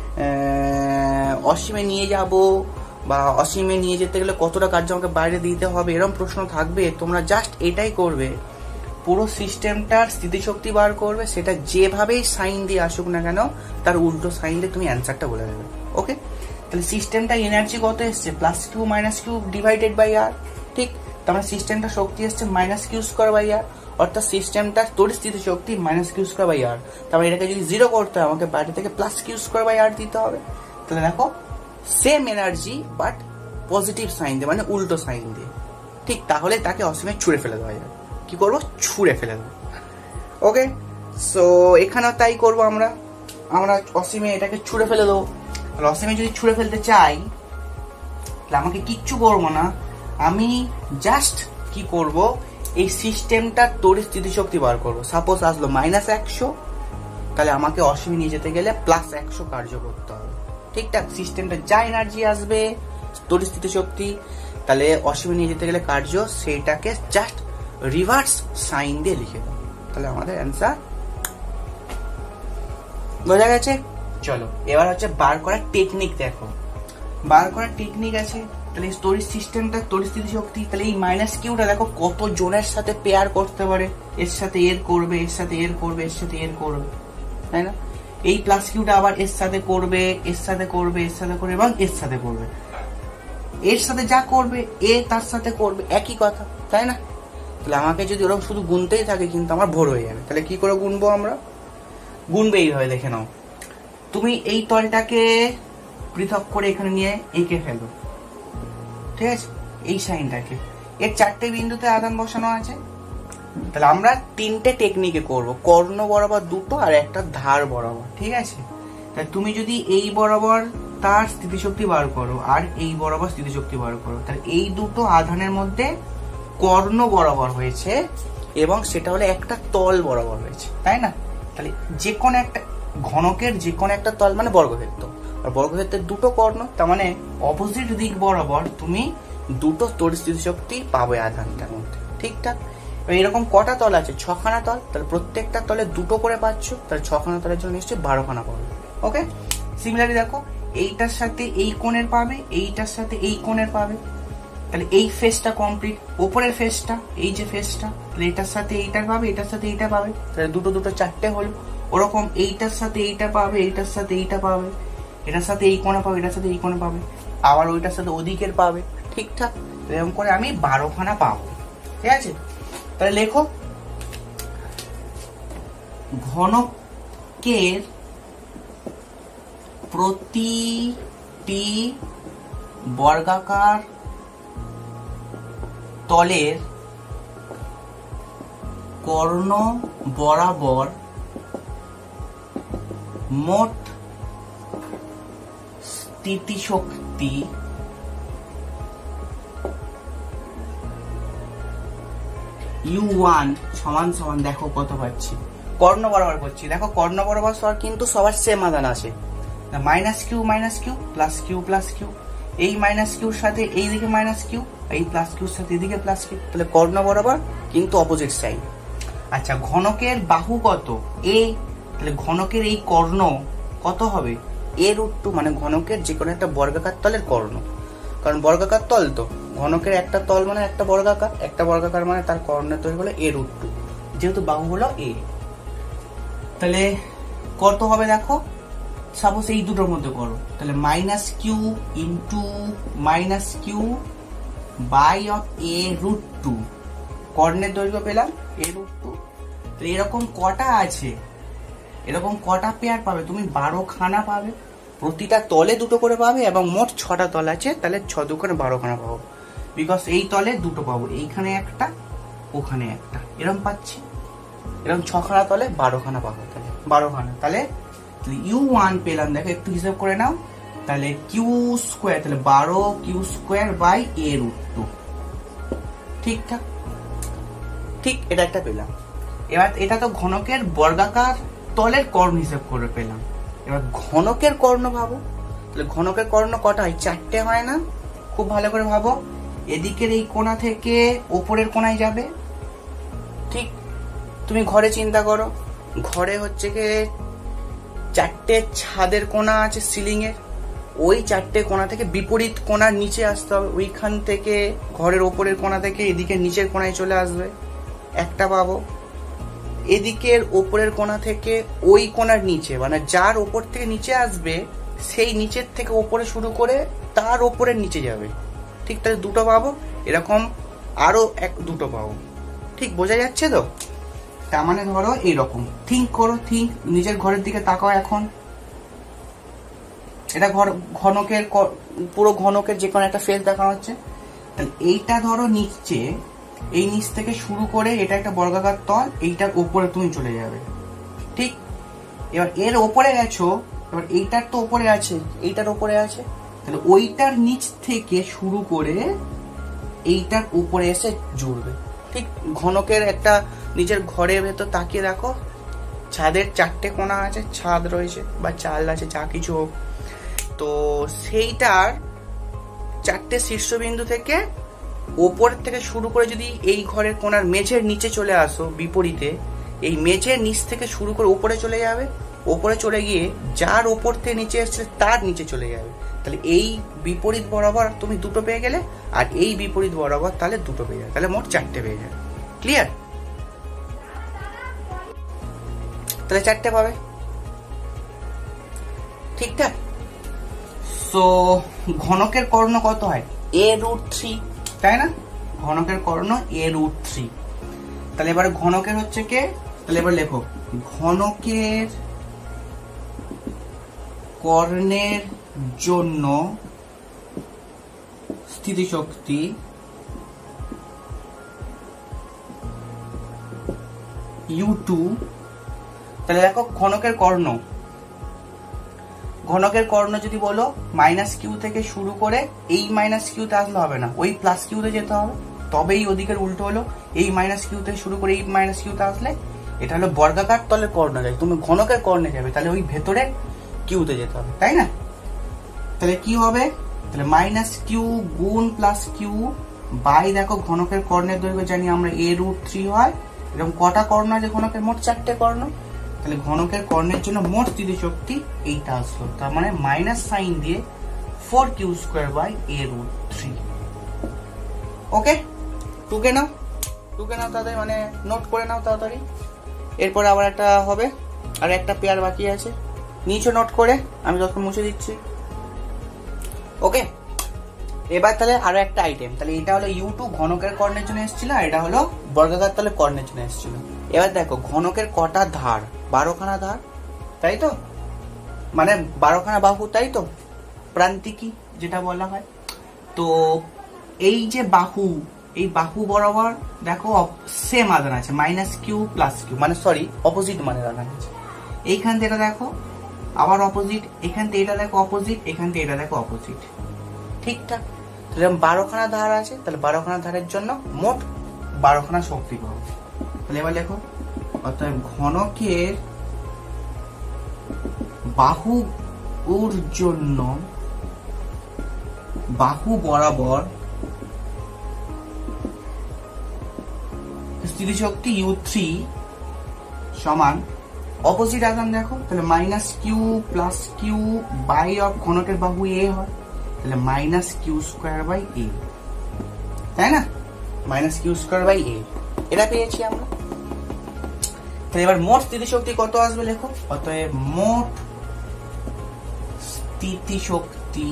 অসীমে নিয়ে যাব বা অসীমে নিয়ে যেতে গেলে কতটা কার্য আমাকে বাইরে দিতে হবে এরকম প্রশ্ন থাকবে, তোমরা জাস্ট এটাই করবে, পুরো সিস্টেমটার স্থিতিশক্তি বার করবে, সেটা যেভাবেই সাইন দিয়ে আসুক না কেন তার উল্টো সাইন দিয়ে তুমি অ্যান্সারটা বলে দেবে। ওকে, তাহলে সিস্টেমটা এনার্জি কত এসছে? Plus q minus q divided by r, ঠিক? তার মানে সিস্টেমটা শক্তি এসছে minus q square by r, অর্থাৎ সিস্টেমটার তড়িৎ স্থিতি শক্তি minus q square by r. তার মানে এটাকে যদি জিরো করতে হয় আমাকে বাইরে থেকে plus q square by r দিতে হবে। তাহলে দেখো same energy but positive sign দিয়ে, মানে উল্টো সাইন দিয়ে, ঠিক? তাহলে তাকে অসীমে ছুঁড়ে ফেলে দেওয়া যাবে। কি করবো? ছুঁড়ে ফেলে দেবো। ওকে, সো এখানেও তাই করবো আমরা, আমরা অসীমে এটাকে ছুঁড়ে ফেলে দেবো। অসীমে যদি ছুঁড়ে ফেলতে চাই তাহলে আমাকে কিচ্ছু করবো না, আমি জাস্ট কি করব, এই সিস্টেমটার তড়িৎ স্থিতিশক্তি বার করবো। সাপোজ আসলো মাইনাস একশো, তাহলে আমাকে অসীমে নিয়ে যেতে গেলে প্লাস একশো কার্য করতে হবে, ঠিকঠাক? সিস্টেমটা যা এনার্জি আসবে তড়িৎ স্থিতিশক্তি, তাহলে অসীমে নিয়ে যেতে গেলে কার্য সেইটাকে জাস্ট রিভার্স সাইন দিয়ে লিখে দেবো। তাহলে আমাদের অ্যান্সার বোঝা গেছে? চলো এবার হচ্ছে বার করার টেকনিক। দেখো বার করার টেকনিক আছে। তাহলে তড়িৎ সিস্টেমটা তড়িৎ স্থিতিশক্তি, তাহলে এই মাইনাস কিউটা দেখো কত জনের সাথে পেয়ার করতে পারে, এর সাথে এর করবে, এর সাথে এর করবে, এর সাথে এর করবে, তাই না? এই প্লাস কিউটা আবার এর সাথে করবে, এর সাথে করবে, এর সাথে করবে এবং এর সাথে করবে। এর সাথে যা করবে এ তার সাথে করবে, একই কথা, তাই না? তাহলে আমাকে যদি ওরকম শুধু গুনতেই থাকে কিন্তু আমার ভোর হয়ে যাবে। তাহলে কি করে গুনবো আমরা? গুনবে এইভাবে, দেখে নাও। তুমি এই তলটাকে পৃথক করে এখানে নিয়ে এঁকে ফেলো, ঠিক আছে? এই সাইনটাকে, এর চারটে বিন্দুতে আদান বসানো আছে। তাহলে আমরা তিনটে টেকনিকে করব, কর্ণ বরাবর দুটো আর একটা ধার বরাবর, ঠিক আছে? তাহলে তুমি যদি এই বরাবর তার স্থিতিশক্তি বার করো আর এই বরাবর স্থিতিশক্তি বার করো, তাহলে এই দুটো আধানের মধ্যে কর্ণ বরাবর হয়েছে এবং সেটা হলো একটা তল বরাবর হয়েছে, তাই না? তাহলে যে কোনো একটা ঘনকের যে কোনো একটা তল মানে বর্গক্ষেত্র, আর বর্গক্ষেত্রের দুটো কর্ণ, তার মানে অপোজিট দিক বরাবর তুমি দুটো তড়িৎ স্থিতিশক্তি পাবে আধানটার মধ্যে, ঠিকঠাক? এরকম কটা তল আছে? ছখানা তল। তাহলে প্রত্যেকটা তলে দুটো করে পাচ্ছ, তাহলে ছখানা তলের জন্য নিশ্চয়ই বারোখানা পাবে। ওকে, সিমিলারলি দেখো এইটার সাথে এই কোণের পাবে, এইটার সাথে এই কোণের পাবে। তাহলে এই ফেসটা কমপ্লিট, ওপরের ফেসটা, এই যে ফেসটা, তাহলে এটার সাথে এইটার পাবে, এটার সাথে এইটা পাবে, তাহলে দুটো দুটো চারটে হলো। ওরকম এইটার সাথে এইটা পাবে, এইটার সাথে এইটা পাবে, এটার সাথে এই কোণে পাবে, এটার সাথে এই কোণে পাবে, আবার ওইটার সাথে ওদিকের পাবে, ঠিকঠাক? এরকম করে আমি বারোখানা পাবো, ঠিক আছে? তাহলে লেখো, ঘনকের প্রতিটি বর্গাকার তলের কর্ণ বরাবর মোট স্থিতিশক্তি ইউ ওয়ান সমান সমান দেখো কত পাচ্ছি, কর্ণ বরাবর করছি, দেখো কর্ণ বরাবর স্তর কিন্তু সবার সেম আধান আছে, minus q minus q plus q plus q, এই মাইনাস কিউর সাথে এই দিকে মাইনাস কিউ, এই প্লাস কিউর সাথে এদিকে প্লাস কিউ, তাহলে কর্ণ বরাবর কিন্তু অপোজিট সাইড। আচ্ছা ঘনকের বাহু কত? এ, তাহলে ঘনকের এই কর্ণ কত হবে? এ রুট টু, মানে ঘনকের যে কোনো একটা বর্গাকার তলের কর্ণ, কারণ বর্গাকার তল তো, ঘনকের একটা তল মানে একটা বর্গাকার, একটা বর্গাকার মানে তার কর্ণের তৈরি হলো এ রুট টু, যেহেতু বাহু হলো এ। তাহলে কত হবে দেখো, সাপোজ এই দুটোর মধ্যে করো, তাহলে minus q into minus q by of a root two, কর্ণের দৈর্ঘ্য পেলাম এ রুট টু। তো এরকম কটা আছে, এরকম কটা পেয়ার পাবে তুমি? বারো খানা পাবে, প্রতিটা তলে দুটো করে পাবে, এবং মোট ছটা তল আছে, তাহলে ছ দুখানে বারো খানা পাবো, বিকজ এই তলে দুটো পাবো, এইখানে একটা ওখানে একটা, এরকম পাচ্ছি, এরকম ছখানা তলে বারো খানা পাবো, তাহলে বারো খানা, তাহলে ইউ ওয়ান পেলাম, দেখো একটু হিসাব করে নাও, তাহলে কিউ স্কোয়ার, তাহলে বারো q square by a root two, ঠিকঠাক, ঠিক এটা একটা পেলাম। এবার এটা তো ঘনকের বর্গাকার তলের কর্ণ হিসাব করে পেলাম, এবার ঘনকের কর্ণ ভাবো, তাহলে ঘনকের কর্ণ কটা হয়? চারটে হয় না? খুব ভালো করে ভাবো, এদিকের এই কোণা থেকে ওপরের কোণায় যাবে, ঠিক? তুমি ঘরে চিন্তা করো, ঘরে হচ্ছে কি চারটে ছাদের কোণা আছে সিলিং এর, ওই চারটে কোণা থেকে বিপরীত কোণার নিচে আসতে হবে, ওইখান থেকে ঘরের ওপরের কোণা থেকে এদিকে নিচের কোণায় চলে আসবে, একটা পাবো। এদিকের ওপরের কোণা থেকে ওই কোণার নিচে, মানে যার ওপর থেকে নিচে আসবে সেই নিচের থেকে ওপরে শুরু করে তার ওপরের নিচে যাবে, ঠিক? তাহলে দুটো পাবো, এরকম আরো এক দুটো পাবো, ঠিক বোঝা যাচ্ছে তো? তার মানে ধরো এইরকম থিঙ্ক করো, থিঙ্ক, নিজের ঘরের দিকে তাকাও এখন, এটা ঘর ঘনকের পুরো ঘনকের যে কোনো একটা ফেস দেখানো হচ্ছে, তাহলে এইটা ধরো নিচে, এই নিচ থেকে শুরু করে এটা একটা বর্গাকার তল, এইটার ওপরে তুমি চলে যাবে, ঠিক? এবার এর ওপরে গেছো, এবার এইটার তো ওপরে আছে, এইটার ওপরে আছে, তাহলে ওইটার নিচ থেকে শুরু করে এইটার উপরে এসে জুড়বে, ঠিক? ঘনকের একটা নিজের ঘরের ভেতর তাকিয়ে দেখো, ছাদের চারটে কোণা আছে, ছাদ রয়েছে বা চাল আছে, যা কিছু হোক, তো সেইটার চারটে শীর্ষবিন্দু থেকে ওপর থেকে শুরু করে যদি এই ঘরের কোণার মেঝের নিচে চলে আসো বিপরীতে, এই মেঝের নিচ থেকে শুরু করে ওপরে চলে যাবে, ওপরে চলে গিয়ে যার ওপর থেকে নিচে এসছে তার নিচে চলে যাবে, তাহলে এই বিপরীত বরাবর তুমি দুটো পেয়ে গেলে, আর এই বিপরীত বরাবর তাহলে দুটো পেয়ে যাবে, তাহলে মোট চারটে পেয়ে যাবে। ক্লিয়ার? তাহলে চারটে পাবে, ঠিকঠাক। সো ঘনকের কর্ণ কত হয়? এ রুট থ্রি, তাই না? ঘনকের কর্ণ এ রুট থ্রি। তাহলে এবার ঘনকের হচ্ছে কে, তাহলে এবার লেখো, ঘনকের কর্ণের জন্য স্থিতিশক্তি ইউ টু, তাহলে দেখো ঘনকের কর্ণ, ঘনকের কর্ণ যদি বলো মাইনাস কিউ থেকে শুরু করে এই মাইনাস কিউতে আসলে হবে না, ওই প্লাস কিউতে যেতে হবে, তবেই ওদিকের উল্টো হলো, এই মাইনাস কিউ থেকে শুরু করে এই মাইনাস কিউতে আসলে এটা হলো বর্গাকার তলের কর্ণ যায়, তুমি ঘনকের কর্ণে যাবে, তাহলে ওই ভেতরে কিউতে যেতে হবে, তাই না? তাহলে কি হবে, তাহলে মাইনাস কিউ গুণ প্লাস কিউ বাই, দেখো ঘনকের কর্ণের দৈর্ঘ্য জানি আমরা এ রুট থ্রি হয়, এরকম কটা কর্ণ আছে ঘনকের? মোট চারটে কর্ণ, তাহলে ঘনকের কর্ণের জন্য মোট স্থিতিশক্তি এইটা আসলো, তার মানে মাইনাস সাইন দিয়ে four q square by a root three. Okay, টুকে নাও, টুকে নাও তাড়াতাড়ি, মানে নোট করে নাও তাড়াতাড়ি, এরপরে আবার একটা হবে, আর একটা পেয়ার বাকি আছে, নিচে নোট করে, আমি যখন মুছে দিচ্ছি। ওকে, এবার তাহলে আরো একটা আইটেম, তাহলে এটা হলো ইউ টু ঘনকের কর্ণের জন্য এসেছিল, আর এটা হলো বর্গাকার তলে কর্ণের জন্য এসেছিল। এবার দেখো ঘনকের কটা ধার? বারোখানা ধার, তাই তো? মানে বারোখানা বাহু, তাই তো? প্রান্তিকী যেটা বলা হয়। তো এই যে বাহু, এই বাহু বরাবর দেখো সেম আধান আছে, মাইনাস কিউ প্লাস কিউ, মানে সরি অপোজিট মানের আধান আছে। এইখান থেকে দেখো আবার অপোজিট, এখান থেকে এটা দেখো অপোজিট, এখান থেকে এটা দেখো অপোজিট, ঠিকঠাক। তাহলে বারোখানা ধার আছে, তাহলে বারোখানা ধারের জন্য মোট বারোখানা শক্তি পাবো। তাহলে এবার দেখো, অর্থাৎ ঘনকের বাহুর জন্য বাহু বরাবর স্থিতিশক্তি ইউ থ্রি সমান অপোজিট আধান দেখো, তাহলে minus q plus q by of ঘনকের বাহু এ হয়, তাহলে minus q square by a, তাই না? Minus q square by a, এটা পেয়েছি আমরা। তাহলে এবার মোট স্থিতিশক্তি কত আসবে লেখো, অতএব মোট স্থিতিশক্তি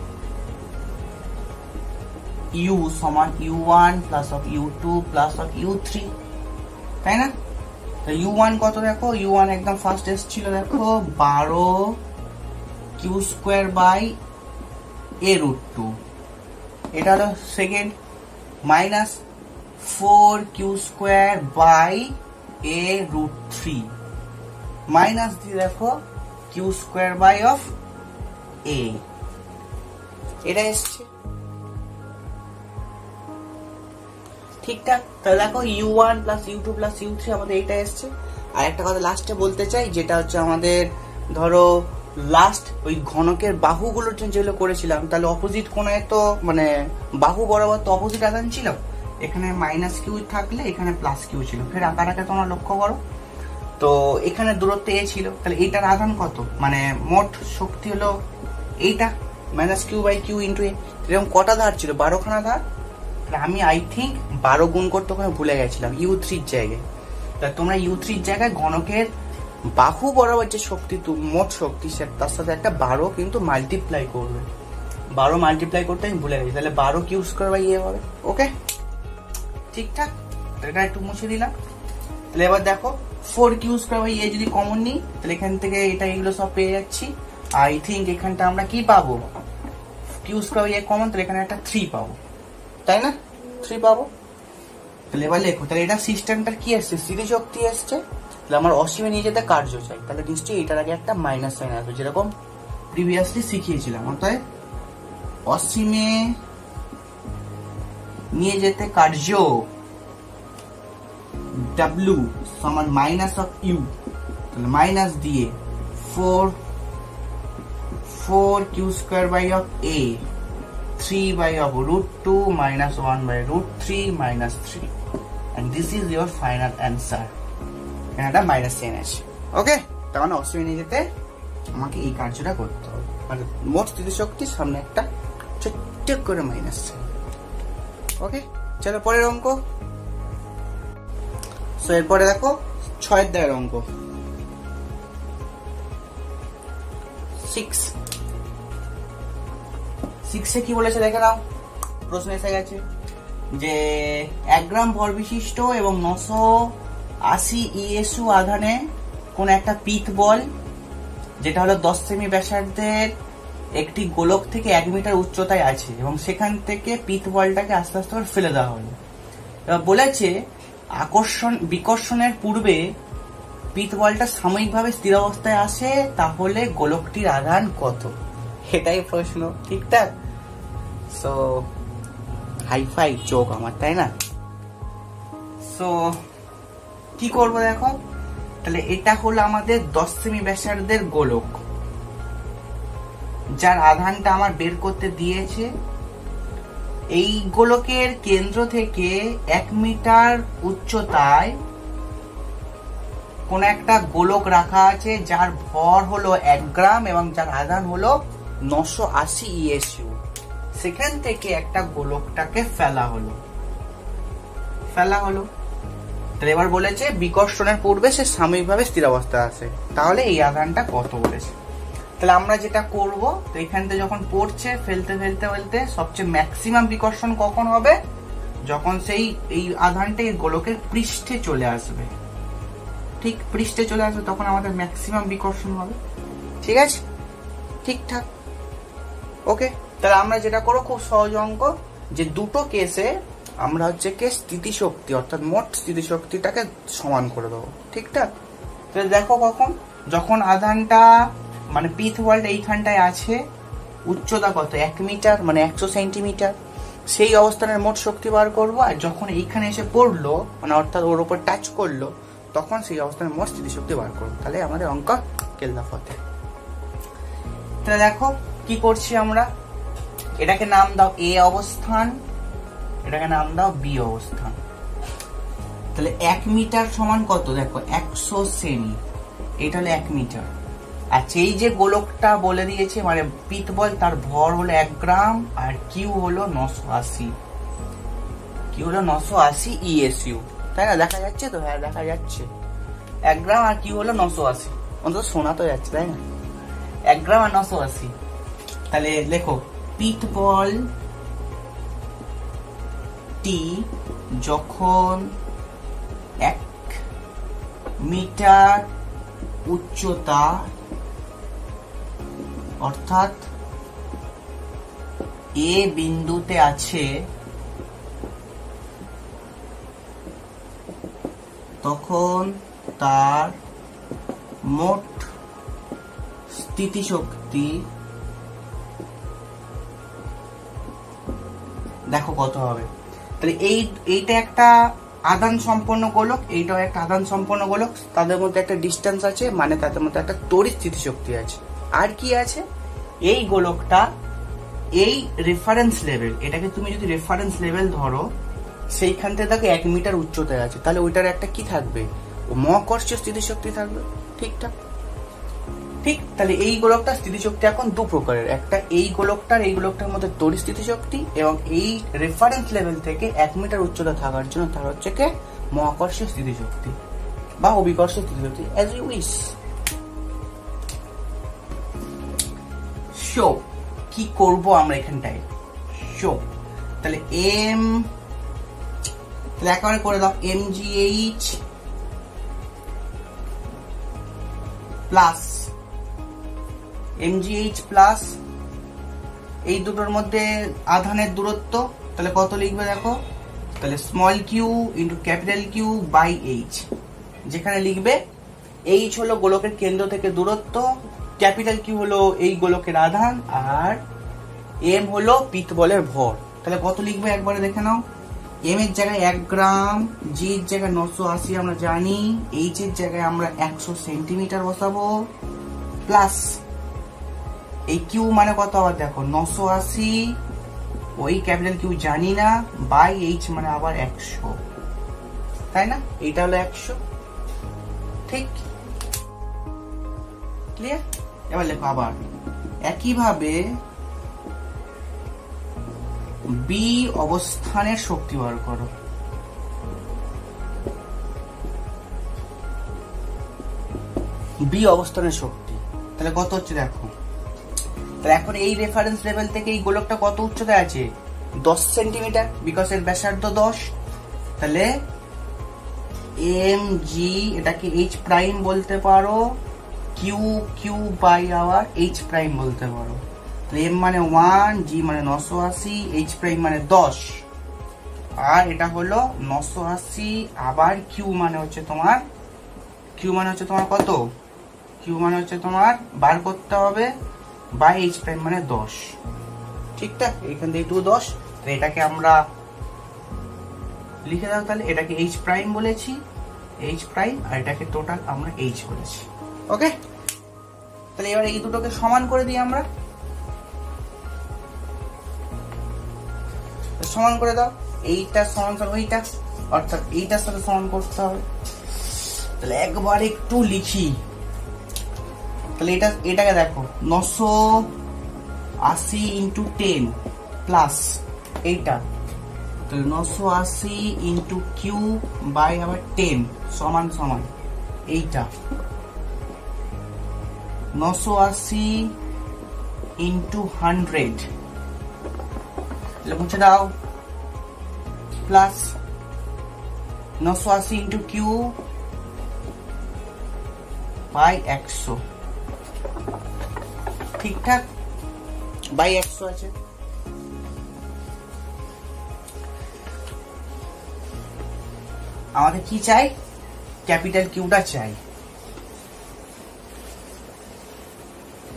ইউ সমান U one plus of U two plus of U three, তাই না? ইউ ওয়ান কত দেখো, ইউ ওয়ান একদম ফার্স্ট এসেছিল দেখো বারো q square by a root two, এটা হলো second, minus four q square by a root three, minus দিয়ে দেখো q square by of a, এটা এসছে ঠিকঠাক। তাহলে দেখো U one plus U two plus U three আমাদের এইটা এসছে। আর একটা কথা লাস্টে বলতে চাই, যেটা হচ্ছে আমাদের ধরো লাস্ট ওই ঘনকের বাহুগুলো যেগুলো করেছিলাম, তাহলে অপোজিট কোণে তো মানে বাহু বরাবর তো অপোজিট আধান ছিল, এখানে মাইনাস কিউ থাকলে এখানে প্লাস কিউ ছিল, ফের আকারটাকে তোমরা লক্ষ্য করো, তো এখানে দূরত্ব এ ছিল, তাহলে এইটার আধান কত, মানে মোট শক্তি হলো এইটা minus q by q into a. এরকম কটা ধার ছিল, বারোখানা ধার। আমি আই থিঙ্ক বারো গুণ করতে ওখানে ভুলে গেছিলাম ইউ থ্রির জায়গায়, তাহলে তোমরা ইউ থ্রির জায়গায় ঘনকের বাহু বরাবর যে শক্তি মোট শক্তি তার সাথে একটা বারো কিন্তু মাল্টিপ্লাই করবে, বারো মাল্টিপ্লাই করতে আমি ভুলে গেছি, তাহলে বারো কিউ স্কোয়ার বাই এ হবে। ওকে ঠিকঠাক, এটা একটু মুছে দিলাম। তাহলে এবার দেখো four q square by a যদি কমন নিই, তাহলে এখান থেকে এটা এগুলো সব পেয়ে যাচ্ছি। আই থিঙ্ক এখানটা আমরা কি পাবো, q square by a common, তাহলে এখানে একটা থ্রি পাবো, তাই না? থ্রি পাবো। তাহলে এবার লেখো, তাহলে এটা সিস্টেমটার কি আসছে, স্থিতিশক্তি আসছে, তাহলে আমার অসীমে নিয়ে যেতে কার্য চাই, তাহলে নিশ্চয়ই এটার আগে একটা মাইনাস সাইন আসবে, যেরকম প্রিভিয়াসলি শিখিয়েছিলাম। অর্থাৎ অসীমে নিয়ে যেতে কার্য ডাব্লিউ সমান মাইনাস অফ ইউ, তাহলে মাইনাস দিয়ে four four q square by of a, three by of root two minus one by root three minus three, and this is your final answer. এখানে একটা মাইনাস সাইন আছে। ওকে, তার মানে অসীমে নিয়ে যেতে আমাকে এই কার্যটা করতে হবে, মানে মোট স্থিতিশক্তির সামনে একটা ছোট্ট করে মাইনাস সাইন। ওকে, চলো পরের অঙ্ক। সো এরপরে দেখো ছয়ের দায়ের অঙ্ক সিক্স। সিক্সে কি বলেছে দেখে নাও, প্রশ্ন এসে গেছে যে এক গ্রাম ভর বিশিষ্ট এবং নশো আশি ইএসু আধানে কোন একটা পিত বল, যেটা হলো দশ সেমি ব্যাসার্ধের একটি গোলক থেকে এক মিটার উচ্চতায় আছে, এবং সেখান থেকে পিত বলটাকে আস্তে আস্তে করে ফেলে দেওয়া হলো। এবার বলেছে আকর্ষণ বিকর্ষণের পূর্বে পিত বলটা সাময়িকভাবে স্থির অবস্থায় আসে, তাহলে গোলকটির আধান কত? এটাই প্রশ্ন, ঠিকঠাক। সো হাইফাই চোখ আমার, তাই না? সো কি করবো দেখো, তাহলে এটা হলো আমাদের দশ সেমি ব্যাসার্ধের গোলক, যার আধানটা আমার বের করতে দিয়েছে। এই গোলকের কেন্দ্র থেকে এক মিটার উচ্চতায় কোন একটা গোলক রাখা আছে, যার ভর হলো এক গ্রাম এবং যার আধান হলো নশো আশি ইএসইউ। সেখান থেকে একটা গোলকটাকে ফেলা হলো ফেলা হলো তাহলে এবার বলেছে বিকর্ষণের পূর্বে সে সাময়িকভাবে স্থির অবস্থায় আসে, তাহলে এই আধানটা কত বলেছে। তাহলে আমরা যেটা করব, তো এখান থেকে যখন পড়ছে ফেলতে ফেলতে ফেলতে সবচেয়ে ম্যাক্সিমাম বিকর্ষণ কখন হবে, যখন সেই এই আধানটা এই গোলকের পৃষ্ঠে চলে আসবে, ঠিক পৃষ্ঠে চলে আসবে, তখন আমাদের ম্যাক্সিমাম বিকর্ষণ হবে। ঠিক আছে, ঠিকঠাক। ওকে, তাহলে আমরা যেটা করবো খুব সহজ অঙ্ক, যে দুটো কেসে আমরা হচ্ছে কে স্থিতিশক্তি অর্থাৎ মোট স্থিতিশক্তিটাকে সমান করে দেবো, ঠিকঠাক। তাহলে দেখো কখন, যখন আধানটা মানে পিথ বলটা এইখানটায় আছে, উচ্চতা কত এক মিটার মানে একশো সেন্টিমিটার, সেই অবস্থানের মোট শক্তি বার করবো। আর যখন এইখানে এসে পড়লো মানে অর্থাৎ ওর উপর টাচ করলো তখন সেই অবস্থানের মোট স্থিতিশক্তি বার করবো। তাহলে আমাদের অঙ্ক কেল্লাফতে। তাহলে দেখো কি করছি আমরা, এটাকে নাম দাও এ অবস্থান, এটাকে নাম দাও বি অবস্থান। তাহলে এক মিটার সমান কত, দেখো একশো সেমি, এটা হলো এক মিটার। আচ্ছা এই যে গোলকটা বলে দিয়েছে মানে পিথ বল, তার ভর হলো এক গ্রাম আর কিউ হলো নশো আশি, কিউ হলো নশো আশি ইএসইউ, তাই না? দেখা যাচ্ছে তো? হ্যাঁ দেখা যাচ্ছে, এক গ্রাম আর কিউ হলো নশো আশি, অন্তত শোনা তো যাচ্ছে তাই না? এক গ্রাম আর নশো আশি। তাহলে লেখো পিথ বল টি যখন এক মিটার উচ্চতা অর্থাৎ এ বিন্দুতে আছে তখন তার মোট স্থিতিশক্তি দেখো কত হবে। তাহলে এই এইটা একটা আধান সম্পন্ন গোলক, এইটাও একটা আধান সম্পন্ন গোলক, তাদের মধ্যে একটা ডিস্টেন্স আছে মানে তাদের মধ্যে একটা তড়িৎ স্থিতিশক্তি আছে। আর কি আছে, এই গোলকটা এই রেফারেন্স লেভেল, এটাকে তুমি যদি রেফারেন্স লেভেল ধরো সেইখান থেকে দেখো এক মিটার উচ্চতায় আছে, তাহলে ওইটার একটা কি থাকবে, মহাকর্ষীয় স্থিতিশক্তি থাকবে। ঠিকঠাক ঠিক। তাহলে এই গোলকটার স্থিতিশক্তি এখন দু প্রকারের, একটা এই গোলকটার এই গোলকটার মধ্যে তড়িৎ স্থিতিশক্তি এবং এই রেফারেন্স লেভেল থেকে এক মিটার উচ্চতা থাকার জন্য তার হচ্ছে কি মহাকর্ষীয় স্থিতিশক্তি বা অভিকর্ষীয় স্থিতিশক্তি, অ্যাজ ইউ উইশ। শো কি করব আমরা এখানটায়, শো তাহলে এম, তাহলে একেবারে করে দাও m g h plus m g h plus এই দুটোর মধ্যে আধানের দূরত্ব, তাহলে কত লিখবে দেখো, তাহলে small q into capital q by h, যেখানে লিখবে এইচ হলো গোলকের কেন্দ্র থেকে দূরত্ব, ক্যাপিটাল কিউ হলো এই গোলকের আধান আর এম হলো পিথ বলের ভর। তাহলে কত লিখবে একবারে দেখে নাও, এম এর জায়গায় এক গ্রাম, জি এর জায়গায় নশো আশি আমরা জানি, এইচ এর জায়গায় আমরা একশো সেন্টিমিটার বসাবো, প্লাস এই কিউ মানে কত আবার দেখো নশো আশি, ওই ক্যাপিটাল কিউ জানি না, বাই এইচ মানে আবার একশো, তাই না? এইটা হলো একশো। ঠিক ক্লিয়ার? এবার লেখো আবার একইভাবে বি অবস্থানের শক্তি বার করো। বি অবস্থানের শক্তি তাহলে কত হচ্ছে দেখো, তাহলে এখন এই রেফারেন্স লেভেল থেকে এই গোলকটা কত উচ্চতায় আছে, দশ সেন্টিমিটার, বিকজ এর ব্যাসার্ধ দশ। তাহলে এম জি এটাকে এইচ প্রাইম বলতে পারো, q q by our h prime বলতে পারো। এম মানে ওয়ান, জি মানে নশো আশি, এইচ প্রাইম মানে দশ, আর এটা হলো নশো আশি, আবার কিউ মানে হচ্ছে তোমার, কিউ মানে হচ্ছে তোমার কত, কিউ মানে হচ্ছে তোমার বার করতে হবে বাই এইচ প্রাইম মানে দশ। ঠিকঠাক, এখান থেকে টু দশ, এটাকে আমরা লিখে দাও, তাহলে এটাকে এইচ প্রাইম বলেছি, এইচ প্রাইম, আর এটাকে টোটাল আমরা এইচ বলেছি। ওকে, তাহলে এবার এই দুটোকে সমান করে দিই আমরা, সমান করে দাও, এইটা সমান সমান ওইটা, অর্থাৎ এইটার সাথে সমান করতে হবে। তাহলে একবার একটু লিখি, তাহলে এটা এটাকে দেখো নশো আশি ইন্টু টেন প্লাস এইটা, তাহলে নশো আশি ইন্টু কিউ বাই আবার টেন সমান সমান এইটা, নশো আশি ইন্টু হান্ড্রেড, মুছে দাও, প্লাস নশো আশি ইন্টু কিউ বাই একশো। ঠিকঠাক, বাই একশো আছে। আমাদের কি চাই, ক্যাপিটাল কিউটা চাই।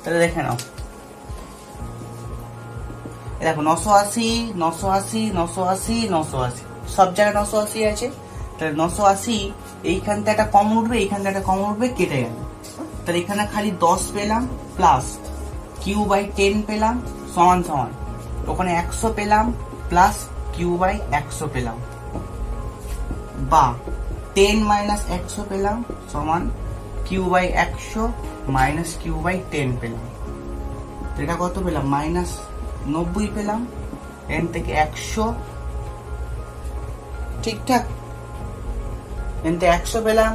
তাহলে দেখে নাও, দেখো নশো আশি নশো আশি নশো আশি নশো আশি সব জায়গায় নশো আশি আছে। তাহলে নশো আশি এইখান থেকে একটা কমন উঠবে, এইখান থেকে একটা কমন উঠবে, কেটে গেল। তাহলে এখানে খালি দশ পেলাম প্লাস কিউ বাই টেন পেলাম সমান সমান ওখানে একশো পেলাম প্লাস কিউ বাই একশো পেলাম, বা টেন মাইনাস একশো পেলাম সমান কিউ বাই একশো মাইনাস কিউ বাই টেন পেলাম। এটা কত পেলাম? মাইনাস নব্বই পেলাম, এন থেকে একশো, ঠিকঠাক, এন থেকে একশো পেলাম,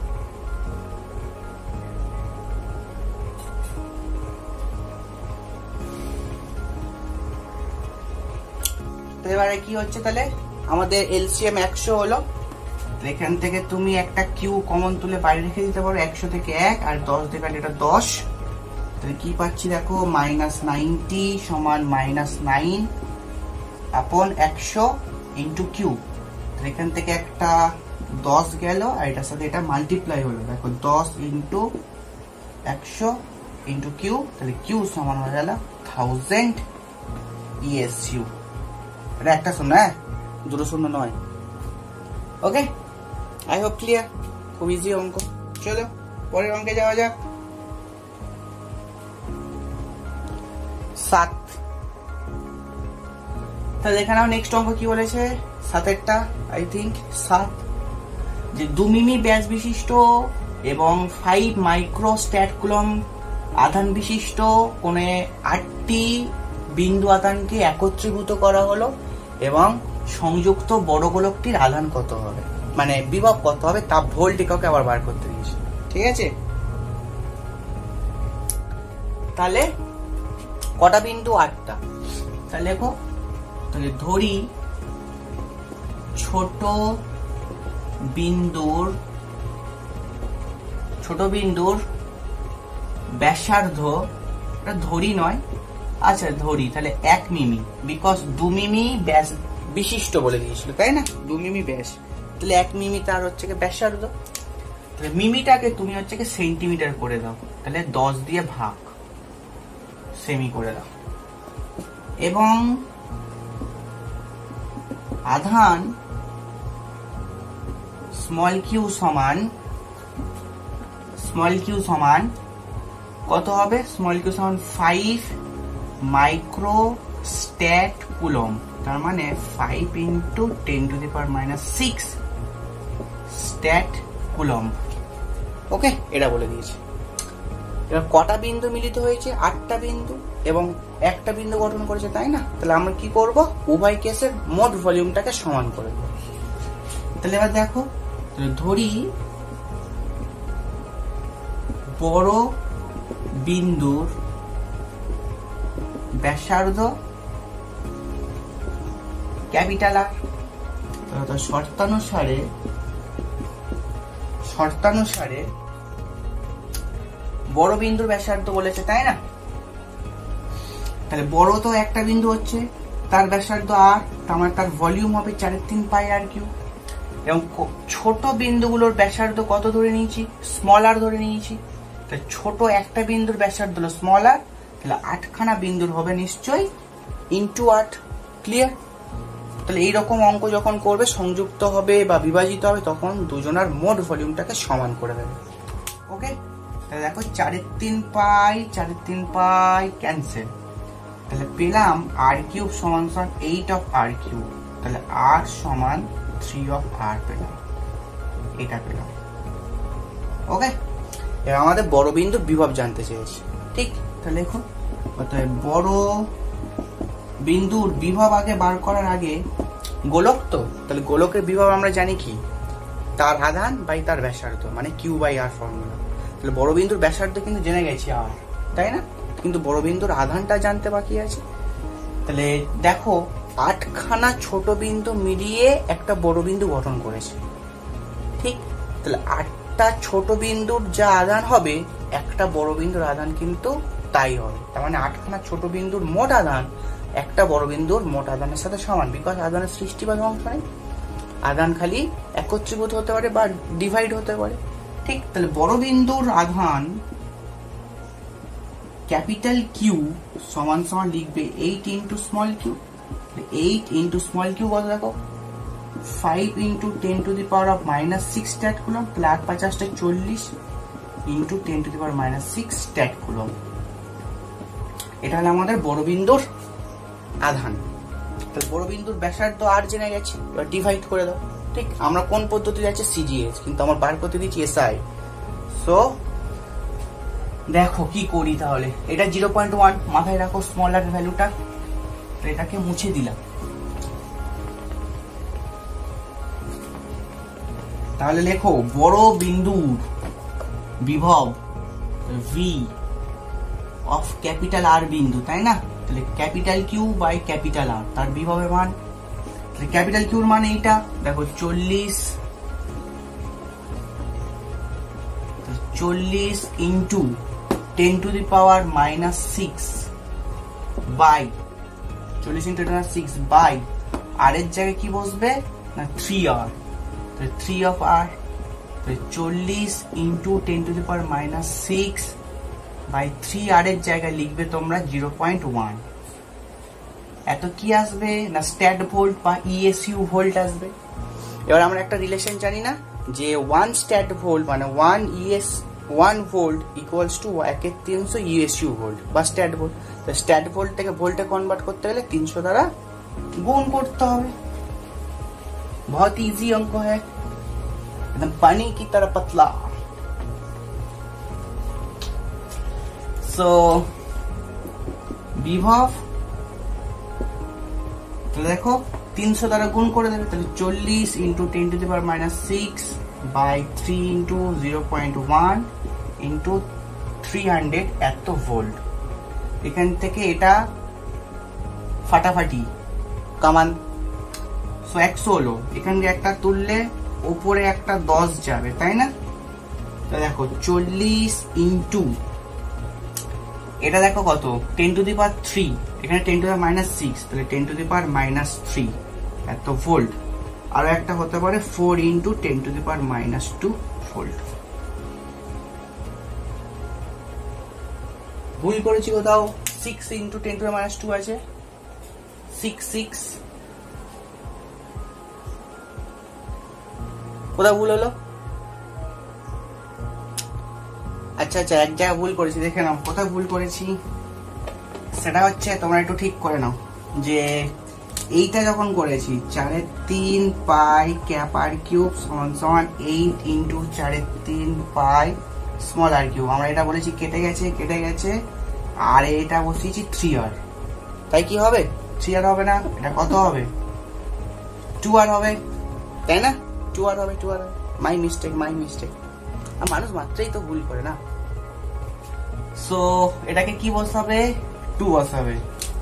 এবারে কি হচ্ছে তাহলে আমাদের এলসিএম একশো হলো। এখান থেকে তুমি একটা কিউ কমন তুলে বাইরে রেখে দিতে পারো, একশো থেকে এক আর দশ থেকে এটা দশ। তাহলে কি পাচ্ছি দেখো, মাইনাস নাইনটি সমান মাইনাস নাইন আপন একশো ইন্টু কিউ। এখান থেকে একটা দশ গেল আর এটার সাথে এটা মাল্টিপ্লাই হলো, দেখো দশ ইন্টু একশো ইন্টু কিউ, তাহলে কিউ সমান হয়ে গেল থাউজেন্ড ইএসইউ। এটা একটা শূন্য, হ্যাঁ দুটো শূন্য নয়। ওকে, আই হোপ ক্লিয়ার, খুব ইজি অঙ্ক। চলো পরের অঙ্কে যাওয়া যাক। সাত, তাহলে দেখে নাও নেক্সট অঙ্ক কি বলেছে, সাতেরটা আই থিঙ্ক সাত, যে দু মিমি ব্যাস বিশিষ্ট এবং ফাইভ মাইক্রো স্ট্যাট কুলম আধান বিশিষ্ট কোনে আটটি বিন্দু আধানকে একত্রীভূত করা হলো এবং সংযুক্ত বড় গোলকটির আধান কত হবে, মানে বিভব কত হবে, তা ভোল্ট এককে আবার বার করতে দিয়েছে। ঠিক আছে, তাহলে কটা বিন্দু? আটটা। তাহলে দেখো, তাহলে ধরি ছোট বিন্দুর ছোট বিন্দুর ব্যাসার্ধ, ধরি নয়, আচ্ছা ধরি, তাহলে এক মিমি, বিকজ দু মিমি ব্যাস বিশিষ্ট বলে দিয়েছিল তাই না, দু মিমি ব্যাস, তাহলে এক মিমি তার হচ্ছে ব্যাসার্ধ। তাহলে মিমিটাকে তুমি হচ্ছে সেন্টিমিটার করে দাও, তাহলে দশ দিয়ে ভাগ সেমি করে দাও, এবং আধান স্মল কিউ সমান স্মল কিউ সমান কত হবে? স্মল কিউ সমান ফাইভ মাইক্রো স্ট্যাট কুলম, তার মানে five into ten to the power minus six stat coulomb. Okay, এটা বলে দিয়েছে। এবার কটা বিন্দু মিলিত হয়েছে? আটটা বিন্দু, এবং একটা বিন্দু গঠন করেছে তাই না। তাহলে আমরা কি করব? উভয় কেসের মোট ভলিউমটাকে সমান করে দেব। তাহলে এবার দেখো, ধরি বড় বিন্দুর ব্যাসার্ধ ক্যাপিটাল আর, শর্তানুসারে শর্তানুসারে বড় বিন্দুর ব্যাসার্ধ বলেছে তাই না। তাহলে বড় তো একটা বিন্দু হচ্ছে, তার ব্যাসার্ধ আর, তার মানে তার ভলিউম হবে চারের তিন পাই আর কিউ। এবং ছোট বিন্দুগুলোর ব্যাসার্ধ কত ধরে নিয়েছি? স্মল আর ধরে নিয়েছি। তাহলে ছোট একটা বিন্দুর ব্যাসার্ধ হলো স্মল আর, তাহলে আটখানা বিন্দুর হবে নিশ্চয়ই ইন্টু আট। ক্লিয়ার? তাহলে এইরকম অঙ্ক যখন করবে, সংযুক্ত হবে বা বিভাজিত হবে, তখন দুজনার মোট ভলিউমটাকে সমান করে দেবে। ওকে, তাহলে দেখো চারের তিন পাই চারের তিন পাই ক্যান্সেল, তাহলে পেলাম আর কিউব সমান সমান এইট অফ আর কিউব, তাহলে আর সমান থ্রি অফ আর পেলাম, এটা পেলাম। ওকে, এবার আমাদের বড় বিন্দুর বিভব জানতে চেয়েছি, ঠিক? তাহলে দেখো, বড় বিন্দুর বিভব আগে বার করার আগে গোলক তো, তাহলে গোলকের বিভব আমরা জানি কি, তার আধান বাই তার ব্যাসার্ধ, মানে কিউ বাই আর ফর্মুলা। তাহলে বড় বিন্দুর ব্যাসার্ধ কিন্তু জেনে গেছি আর, তাই না, কিন্তু বড় বিন্দুর আধানটা জানতে বাকি আছে। তাহলে দেখো, আটখানা ছোট বিন্দু মিলিয়ে একটা বড় বিন্দু গঠন করেছে, ঠিক? তাহলে আটটা ছোট বিন্দুর যা আধান হবে, একটা বড় বিন্দুর আধান কিন্তু তাই হবে। তার মানে আটখানা ছোট বিন্দুর মোট আধান একটা বড় বিন্দুর মোট আধানের সাথে সমান, বিকজ আধানের সৃষ্টি বা ধ্বংস নেই, আধান খালি একত্রীভূত হতে পারে বা ডিভাইড হতে পারে, ঠিক? তাহলে বড় বিন্দুর আধান ক্যাপিটাল কিউ সমান সমান লিখবে eight into small q. Eight into small q কত দেখো, five into ten to the power of minus six stat coulomb, plus পঞ্চাশটা চল্লিশ into ten to the power minus six stat coulomb. এটা হলো আমাদের বড় বিন্দুর আধান। তাহলে বড় বিন্দুর ব্যাসার্ধ আর জেনে গেছে, এবার ডিভাইড করে দাও। ঠিক, আমরা কোন পদ্ধতি যাচ্ছে, সিজিএস, কিন্তু আমার বার করতে দিচ্ছি এসআই। সো দেখো কি করি তাহলে, এটা জিরো পয়েন্ট ওয়ান মাথায় রাখো স্মল আর ভ্যালুটা, এটাকে মুছে দিলাম। তাহলে লেখো বড় বিন্দুর বিভব ভি অফ ক্যাপিটাল আর বিন্দু, তাই না? তাহলে capital q by capital r, তার বিভবের মান, ক্যাপিটাল কিউর মান এইটা দেখো চল্লিশ, চল্লিশ into ten to the power minus six by চল্লিশ into ten six by r এর জায়গায় কি বসবে না three r, three of r, চল্লিশ into ten to the power minus six by three r এর জায়গায় লিখবে তোমরা জিরো পয়েন্ট ওয়ান। এত কি আসবে না স্ট্যাট ভোল্ট বা ইএসইউ ভোল্ট আসবে। এবার আমরা একটা রিলেশন জানি না যে ওয়ান স্ট্যাট ভোল্ট মানে one ES one volt equals to একের তিনশো ইউএসইউ ভোল্ট বা স্ট্যাট ভোল্ট। তো স্ট্যাট ভোল্ট থেকে ভোল্টে কনভার্ট করতে গেলে তিনশো দ্বারা গুণ করতে হবে। बहुत इजी अंक है, एकदम पानी की तरह पतला। सो বিভব তো দেখো তিনশো দ্বারা গুণ করে দেবে, তাহলে চল্লিশ into ten to the power minus six by three into zero point one into three hundred এত ভোল্ট। এখান থেকে এটা ফাটাফাটি কামান একশো হলো, এখান থেকে একটা তুললে উপরে একটা দশ যাবে, তাই না? দেখো চল্লিশ ইন্টু এটা দেখো কত ten to the power three, এখানে ten to the power minus six, তাহলে ten to the power minus three এত ভোল্ট। আরো একটা হতে পারে four into ten to the power minus two volt. ভুল করেছি কোথাও, six into ten to the minus two আছে, সিক্স সিক্স কোথাও ভুল হলো। আচ্ছা আচ্ছা এক জায়গায় ভুল করেছি, দেখে নাও কোথায় ভুল করেছি। সেটা হচ্ছে তোমরা একটু ঠিক করে নাও যে এইটা যখন করেছি চারের তিন পাই ক্যাপ আর কিউব সমান সমান এইট ইন্টু চারের তিন পাই স্মল আর কিউব, আমরা এটা বলেছি কেটে গেছে কেটে গেছে আর এটা বসিয়েছি থ্রি আর, তাই কি হবে থ্রি আর হবে না, এটা কত হবে টু আর হবে, তাই না? টু আর হবে, টু আর হবে। মাই মিস্টেক মাই মিস্টেক, আর মানুষ মাত্রই তো ভুল করে না। সো এটাকে কি বসাবে, টু বসাবে,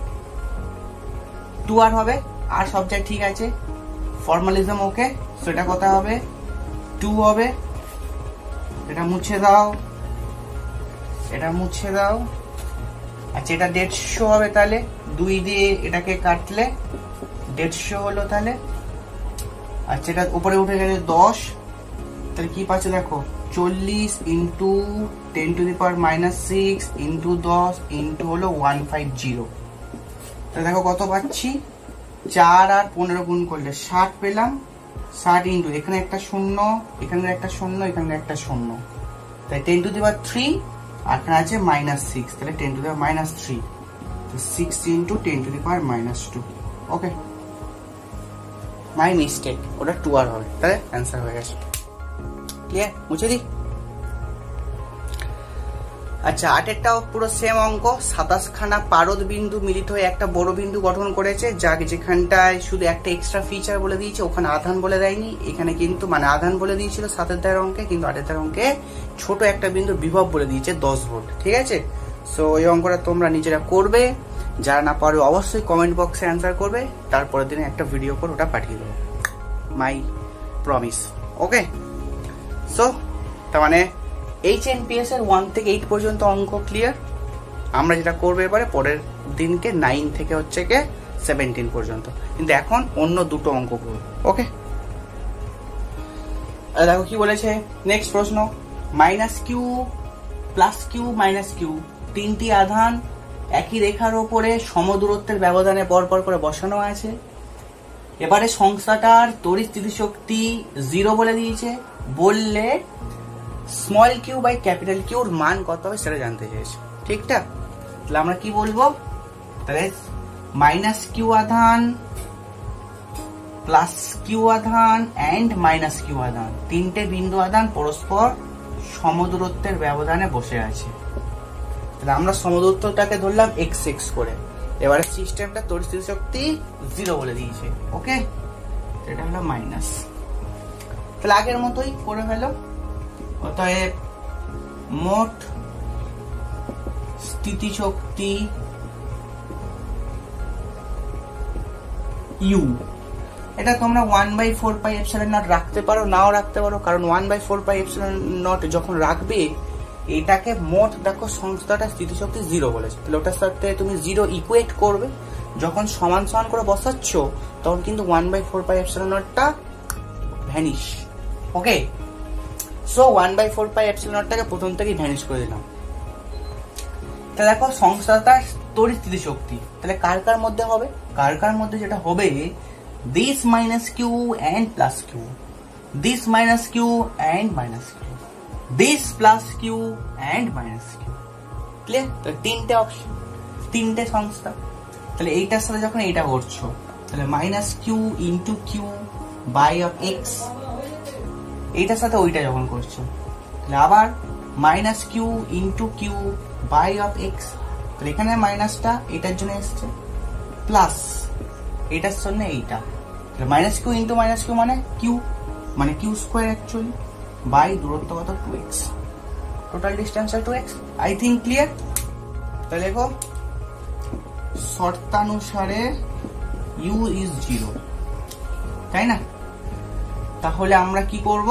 টু আর হবে, আর সব জায়গায় ঠিক আছে, ফর্মালিজম ওকে। সো এটা কত হবে টু হবে, এটা মুছে দাও, এটা মুছে দাও। আচ্ছা এটা দেড়শো হবে, তাহলে দুই দিয়ে এটাকে কাটলে দেড়শো হলো তাহলে। আচ্ছা এটা উপরে উঠে গেলে দশ, তাহলে কি পাচ্ছে দেখো চল্লিশ into ten to the power minus six into দশ ইন্টু হলো ওয়ান ফাইভ জিরো। তাহলে দেখো কত পাচ্ছি, চার আর পনেরো গুণ করলে ষাট পেলাম, ষাট ইন্টু এখানে একটা শূন্য এখানে একটা শূন্য এখানে একটা শূন্য, তাই ten to the power three আর এখানে আছে মাইনাস সিক্স, তাহলে ten to the power minus three, six into ten to the power minus two. Okay my mistake, ওটা টু আর হবে, তাহলে অ্যান্সার হয়ে গেছে। ক্লিয়ার, মুছে দিই। আচ্ছা আটেরটাও পুরো সেম অঙ্ক, সাতাশ খানা পারদ বিন্দু মিলিত হয়ে একটা বড় বিন্দু গঠন করেছে, যা যেখানটায় শুধু একটা এক্সট্রা ফিচার বলে দিয়েছে, ওখানে আধান বলে দেয়নি। এখানে কিন্তু মানে আধান বলে দিয়েছিল সাতের দায়ের অঙ্কে, কিন্তু আটের দায়ের অঙ্কে ছোট একটা বিন্দু বিভব বলে দিয়েছে দশ ভোল্ট। ঠিক আছে, সো এই অঙ্কটা তোমরা নিজেরা করবে, যারা না পারো অবশ্যই কমেন্ট বক্সে অ্যান্সার করবে, তারপরের দিনে একটা ভিডিও করে ওটা পাঠিয়ে দেবো, মাই প্রমিস। ওকে, সো তার মানে এইচ এন পি এস এর ওয়ান থেকে এইট পর্যন্ত অঙ্ক ক্লিয়ার। আমরা যেটা করবো এবারে পরের দিনকে নাইন থেকে হচ্ছে কে সেভেন্টিন পর্যন্ত, কিন্তু এখন অন্য দুটো অঙ্ক করবো। ওকে, দেখো কি বলেছে নেক্সট প্রশ্ন, minus q plus q minus q তিনটি আধান একই রেখার ওপরে সমদূরত্বের ব্যবধানে পরপর করে বসানো আছে। এবারে সংস্থাটার তড়িৎ স্থিতিশক্তি জিরো বলে দিয়েছে, বললে স্মল কিউ বাই ক্যাপিটাল কিউর মান কত হবে সেটা জানতে চেয়েছে। ঠিকঠাক? তাহলে আমরা কি বলবো, তাহলে মাইনাস কিউ আধান প্লাস কিউ আধান এন্ড মাইনাস কিউ আধান, তিনটে বিন্দু আধান পরস্পর সমদূরত্বের ব্যবধানে বসে আছে। তাহলে আমরা সমদূরত্বটাকে ধরলাম এক্স এক্স করে। এবারে সিস্টেমটা তড়িৎ স্থিতিশক্তি জিরো বলে দিয়েছে। ওকে, এটা হলো মাইনাস। তাহলে আগের মতোই করে ফেলো। অতএব মোট স্থিতিশক্তি ইউ, এটা তোমরা one by four pi epsilon nought রাখতে পারো, নাও রাখতে পারো, কারণ one by four pi epsilon nought যখন রাখবে এটাকে মোট দেখো সংস্থাটা স্থিতিশক্তি জিরো বলেছে, তাহলে ওটার সাথে তুমি জিরো ইকুয়েট করবে। যখন সমান সমান করে বসাচ্ছ তখন কিন্তু one by four pi epsilon নটটা vanish. Okay, so one by four pi epsilon নটটাকে প্রথম থেকেই ভ্যানিশ করে দিলাম। তাহলে দেখো সংস্থাটার তড়িৎ স্থিতিশক্তি তাহলে কার কার মধ্যে হবে, কার কার মধ্যে যেটা হবে this minus q and plus q, this minus q and minus q, this plus q and minus q। Clear? তো তিনটে অপশন, তিনটে সংস্থা। তাহলে এইটার সাথে যখন এইটা করছো তাহলে minus q into q by of x, এইটার সাথে ওইটা যখন করছো তাহলে আবার minus q into q by of x, তাহলে এখানে মাইনাসটা এটার জন্য এসছে, প্লাস এটার জন্য এইটা, minus q into minus q মানে কিউ, মানে কিউ স্কোয়ার অ্যাকচুয়ালি, বাই দূরত্ব কত two x, total distance two x. I think clear? তাহলে দেখো শর্তানুসারে ইউ ইজ জিরো, তাই না? তাহলে আমরা কি করব,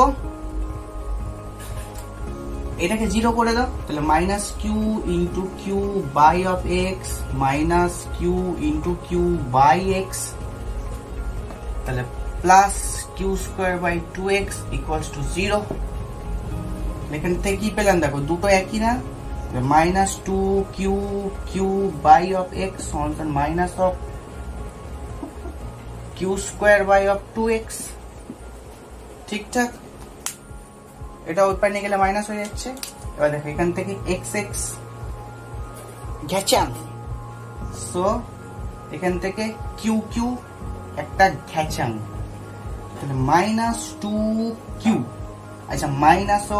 এটাকে জিরো করে দাও, তাহলে minus q into q by of x minus q into q by x, তাহলে plus q square by two x equals to zero. এখান থেকে কি পেলাম দেখো, দুটো একই না, minus two q q by of x minus of q square by of two x. ঠিকঠাক? এটা ওই পাশে গেলে মাইনাস হয়ে যাচ্ছে। এবার দেখো এখান থেকে এক্স এক্স ঘ্যাচাং, সো এখান থেকে কিউ কিউ একটা ঘ্যাচাং, তাহলে মাইনাস টু কিউ, আচ্ছা মাইনাস ও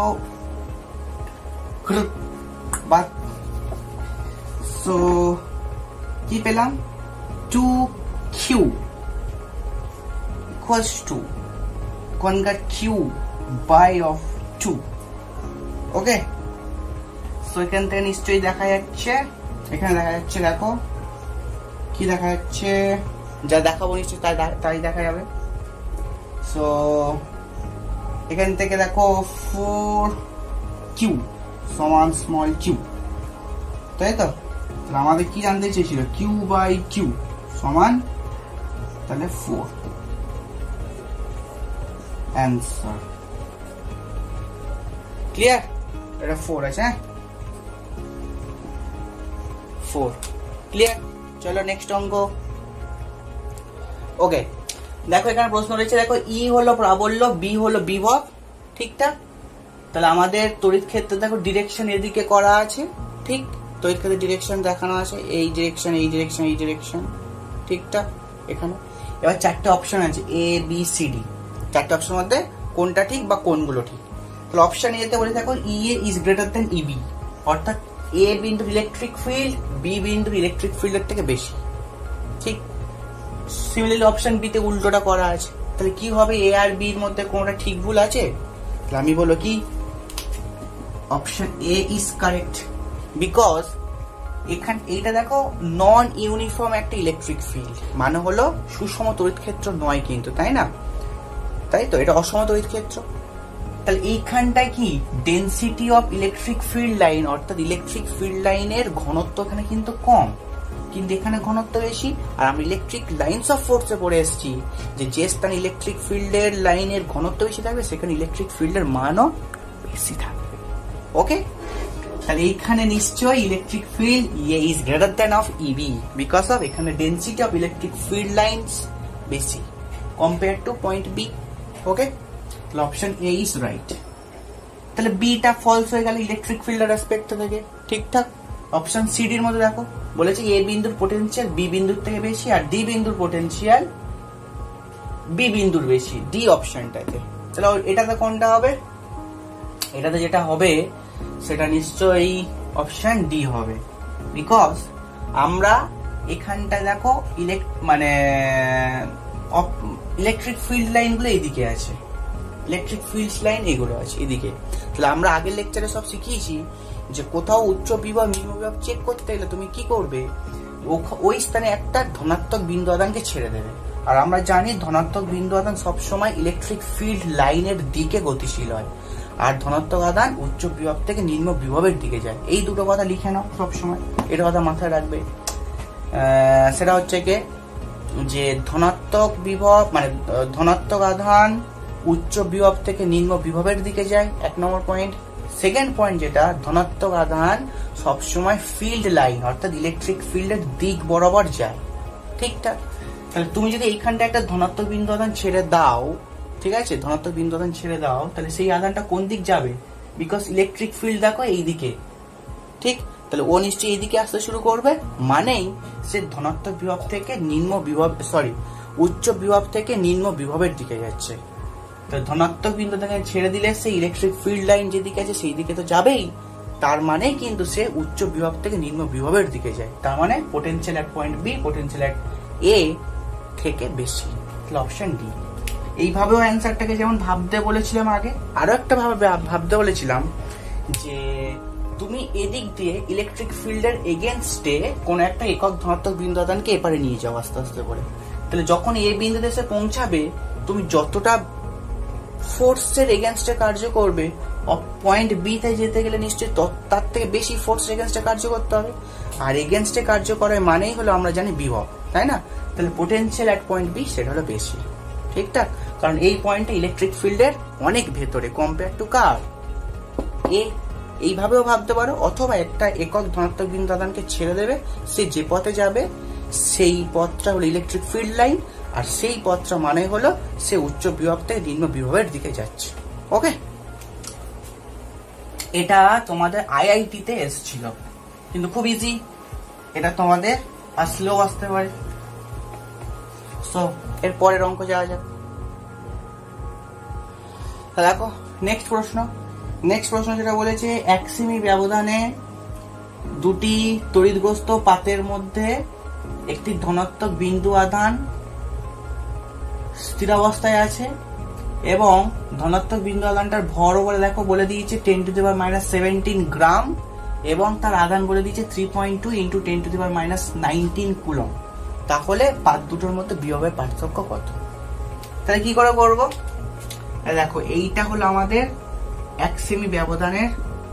বা, সো কি পেলাম, টু কিউ ইকুয়ালস টু কোনকার q by of two. Okay, so এখান থেকে নিশ্চয়ই দেখা যাচ্ছে, এখানে দেখা যাচ্ছে, দেখো কি দেখা যাচ্ছে, যা দেখাবো নিশ্চয়ই তাই তাই দেখা যাবে। সো এখান থেকে দেখো ফোর কিউ সমান স্মল কিউ, তাই তো? তাহলে আমাদের কি জানতে চেয়েছিল, কিউ বাই কিউ সমান তাহলে ফোর। Answer clear? এটা ফোর আছে, হ্যাঁ ফোর। ক্লিয়ার? চলো নেক্সট অঙ্ক। ওকে, দেখো এখানে প্রশ্ন রয়েছে, দেখো ই হলো প্রাবল্য, বি হলো বিভব। ঠিকঠাক? তাহলে আমাদের তড়িৎ ক্ষেত্রে দেখো ডিরেকশন এদিকে করা আছে, ঠিক? তড়িৎ ক্ষেত্রে ডিরেকশন দেখানো আছে, এই ডিরেকশন এই ডিরেকশন এই ডিরেকশন। ঠিকঠাক? এখানে এবার চারটে অপশন আছে, এ বি সি ডি, চারটে অপশন মধ্যে কোনটা ঠিক বা কোনগুলো ঠিক। তাহলে অপশন এতে বলে দেখো E A is greater then E B, অর্থাৎ এ বিন্দুর ইলেকট্রিক ফিল্ড বি বিন্দুর ইলেকট্রিক ফিল্ডের থেকে বেশি। ঠিক? সিমিলারলি অপশন বি তে উল্টোটা করা আছে। তাহলে কি হবে, এ আর বি এর মধ্যে কোনটা ঠিক ভুল আছে? তাহলে আমি বলবো কি option A is correct, because এখানে এইটা দেখো নন ইউনিফর্ম একটা ইলেকট্রিক ফিল্ড, মানে হলো সুষম তড়িৎ ক্ষেত্র নয় কিন্তু, তাই না? তাই তো, এটা অসম তড়িৎ ক্ষেত্র। তাহলে এইখানটায় কি density of electric field line, অর্থাৎ ইলেকট্রিক ফিল্ড লাইনের ঘনত্ব এখানে কিন্তু কম, কিন্তু এখানে ঘনত্ব বেশি। আর আমি ইলেকট্রিক লাইন্স অফ ফোর্সে পড়ে এসেছি যে যে স্থানে ইলেকট্রিক ফিল্ডের লাইনের ঘনত্ব বেশি থাকবে সেখানে ইলেকট্রিক ফিল্ডের মানও বেশি থাকবে। ওকে, তাহলে এইখানে নিশ্চয়ই ইলেকট্রিক ফিল্ড ইয়ে is greater than of EB, because of এখানে density of electric field lines বেশি compare to point B. Okay, তাহলে অপশন এ ইজ রাইট। তাহলে বিটা ফলস হয়ে গেল ইলেকট্রিক ফিল্ডের রেসপেক্ট থেকে, ঠিকঠাক। অপশন সি ডির মধ্যে দেখো বলেছে এ বিন্দুর পোটেনশিয়াল বি বিন্দুর থেকে বেশি আর ডি বিন্দুর পোটেনশিয়াল বি বিন্দুর বেশি, ডি অপশনটাতে। তাহলে এটাতে কোনটা হবে? এটাতে যেটা হবে সেটা নিশ্চয়ই অপশন ডি হবে, বিকজ আমরা এখানটা দেখো ইলেক্ট মানে ইলেকট্রিক ফিল্ড লাইন গুলো এইদিকে আছে, ইলেকট্রিক ফিল্ড লাইন এগুলো আছে এদিকে। তাহলে আমরা আগের লেকচারে সব শিখিয়েছি যে কোথাও উচ্চ বিভব নিম্ন বিভব চেক করতে গেলে তুমি কি করবে, ওই স্থানে একটা ধনাত্মক বিন্দু আদানকে ছেড়ে দেবে। আর আমরা জানি ধনাত্মক বিন্দু আদান সবসময় ইলেকট্রিক ফিল্ড লাইনের দিকে গতিশীল হয়, আর ধনাত্মক আদান উচ্চ বিভব থেকে নিম্ন বিভবের দিকে যায়। এই দুটো কথা লিখে নাও সবসময়, এটা কথা মাথায় রাখবে। সেটা হচ্ছে কি যে ধনাত্মক বিভব মানে ধনাত্মক আধান উচ্চ বিভব থেকে নিম্ন বিভবের দিকে যায়, এক নম্বর পয়েন্ট। সেকেন্ড পয়েন্ট যেটা, ধনাত্মক আধান সবসময় ফিল্ড লাইন অর্থাৎ ইলেকট্রিক ফিল্ডের দিক বরাবর যায়, ঠিকঠাক। তাহলে তুমি যদি এইখানটা একটা ধনাত্মক বিন্দু আধান ছেড়ে দাও, ঠিক আছে, ধনাত্মক বিন্দু আধান ছেড়ে দাও, তাহলে সেই আধানটা কোন দিক যাবে? বিকজ ইলেকট্রিক ফিল্ড দেখো এইদিকে, ঠিক। তাহলে ও নিশ্চয়ই এইদিকে আসতে শুরু করবে, মানেই সে ধনাত্মক বিভব থেকে নিম্ন বিভব সরি উচ্চ বিভব থেকে নিম্ন বিভবের দিকে যাচ্ছে। তো ধনাত্মক বিন্দু থেকে ছেড়ে দিলে সে ইলেকট্রিক ফিল্ড লাইন যেদিকে আছে সেই দিকে তো যাবেই, তার মানে কিন্তু সে উচ্চ বিভব থেকে নিম্ন বিভবের দিকে যায়। তার মানে potential at point B potential at A থেকে বেশি। তাহলে অপশন ডি। এইভাবেও অ্যান্সারটাকে যেমন ভাবতে বলেছিলাম আগে, আরো একটা ভাবে ভাবতে বলেছিলাম যে তুমি এদিক দিয়ে ইলেকট্রিক ফিল্ডের এগেনস্টে কোন একটা একক ধনাত্মক বিন্দু আদানকে এপারে নিয়ে যাও আস্তে আস্তে করে। তাহলে যখন এই বিন্দুতে এসে পৌঁছাবে, তুমি যতটা ফোর্সের এগেনস্টে কার্য করবে, পয়েন্ট বি তে যেতে গেলে নিশ্চয়ই তার থেকে বেশি ফোর্স এগেনস্টে কার্য করতে হবে। আর এগেনস্টে কার্য করার মানেই হলো আমরা জানি বিভব, তাই না? তাহলে পোটেনশিয়াল এট পয়েন্ট বি সেটা হলো বেশি, ঠিকঠাক। কারণ এই পয়েন্টটা ইলেকট্রিক ফিল্ডের অনেক ভেতরে কম্পেয়ার টু কার এ। এইভাবেও ভাবতে পারো, অথবা একটা একক ধনাত্মক বিন্দু আদানকে ছেড়ে দেবে, সে যে পথে যাবে সেই পথটা হলো ইলেকট্রিক ফিল্ড লাইন, আর সেই পথটা মানে হলো সে উচ্চ বিভব থেকে নিম্ন বিভবের দিকে যাচ্ছে। ওকে, এটা তোমাদের আইআইটি তে এসেছিল, কিন্তু খুব ইজি, এটা তোমাদের আসলেও আসতে পারে। সো এর পরের অঙ্ক যাওয়া যাক। দেখো নেক্সট প্রশ্ন নেক্সট প্রশ্ন যেটা বলেছে, এক সেমি ব্যবধানে দুটি তড়িৎগ্রস্ত পাতের মধ্যে একটি ধনাত্মক বিন্দু আধান স্থিরাবস্থায় আছে এবং ধনাত্মক বিন্দু আধানটার ভর বলে দেখো বলে দিয়েছে ten to the power minus seventeen gram এবং তার আধান বলে দিয়েছে three point two into ten to the power minus nineteen coulomb. তাহলে পাত দুটোর মধ্যে বিভবের পার্থক্য কত? তাহলে কি করে করবো? দেখো এইটা হলো আমাদের এক সেমি ব্যবধানের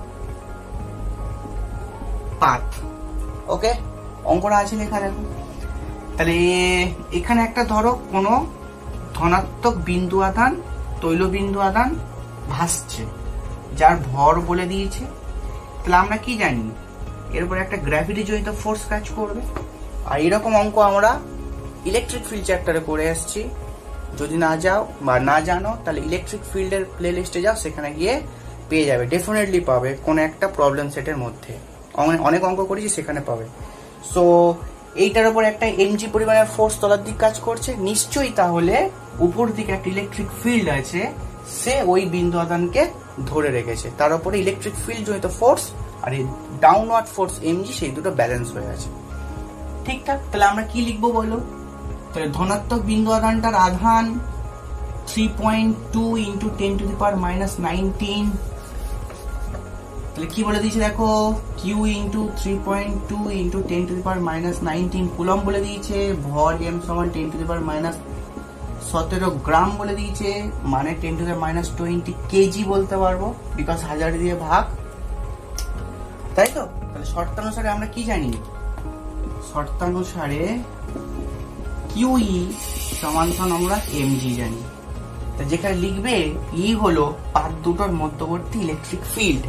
পাত। ওকে, অঙ্কটা আছে লেখা দেখো। তাহলে এখানে একটা ধরো কোনো ধনাত্মক বিন্দু আধান তৈল বিন্দু আধান ভাসছে, যার ভর বলে দিয়েছে। তাহলে আমরা কি জানি, এরপরে একটা গ্র্যাভিটি জনিত ফোর্স কাজ করবে। আর এরকম অঙ্ক আমরা ইলেকট্রিক ফিল্ড চ্যাপ্টারে করে আসছি। যদি না যাও বা না জানো তাহলে ইলেকট্রিক ফিল্ডের প্লে লিস্টে যাও, সেখানে গিয়ে পেয়ে যাবে, ডেফিনেটলি পাবে কোন একটা প্রবলেম সেটের মধ্যে। অনেক অঙ্ক করেছি, সেখানে পাবে। সো এইটার উপর একটা এমজি পরিমাণের ফোর্স তলার দিক কাজ করছে, নিশ্চয়ই তাহলে উপর দিকে একটা ইলেকট্রিক ফিল্ড আছে, সে ওই বিন্দু আধানকে ধরে রেখেছে, তার উপরে ইলেকট্রিক ফিল্ড জনিত ফোর্স আর এই ডাউনওয়ার্ড ফোর্স এমজি, সেই দুটো ব্যালেন্স হয়ে আছে, ঠিকঠাক। তাহলে আমরা কি লিখবো বলো? তাহলে ধনাত্মক বিন্দু আধানটার আধান three point two into ten to the power minus nineteen. তাহলে কি বলে দিয়েছে দেখো, Q into three point two into ten to the power minus nineteen coulomb বলে দিয়েছে। ভর এম সমান ten to the power minus সতেরো গ্রাম বলে দিয়েছে, মানে ten to the power minus twenty kg বলতে পারবো, বিকজ হাজার দিয়ে ভাগ, তাই তো। তাহলে শর্তানুসারে আমরা কি জানি, শর্তানুসারে কিউই সমান সমান আমরা এমজি জানি। যেখানে লিখবে ই হলো পাত দুটোর মধ্যবর্তী ইলেকট্রিক ফিল্ড,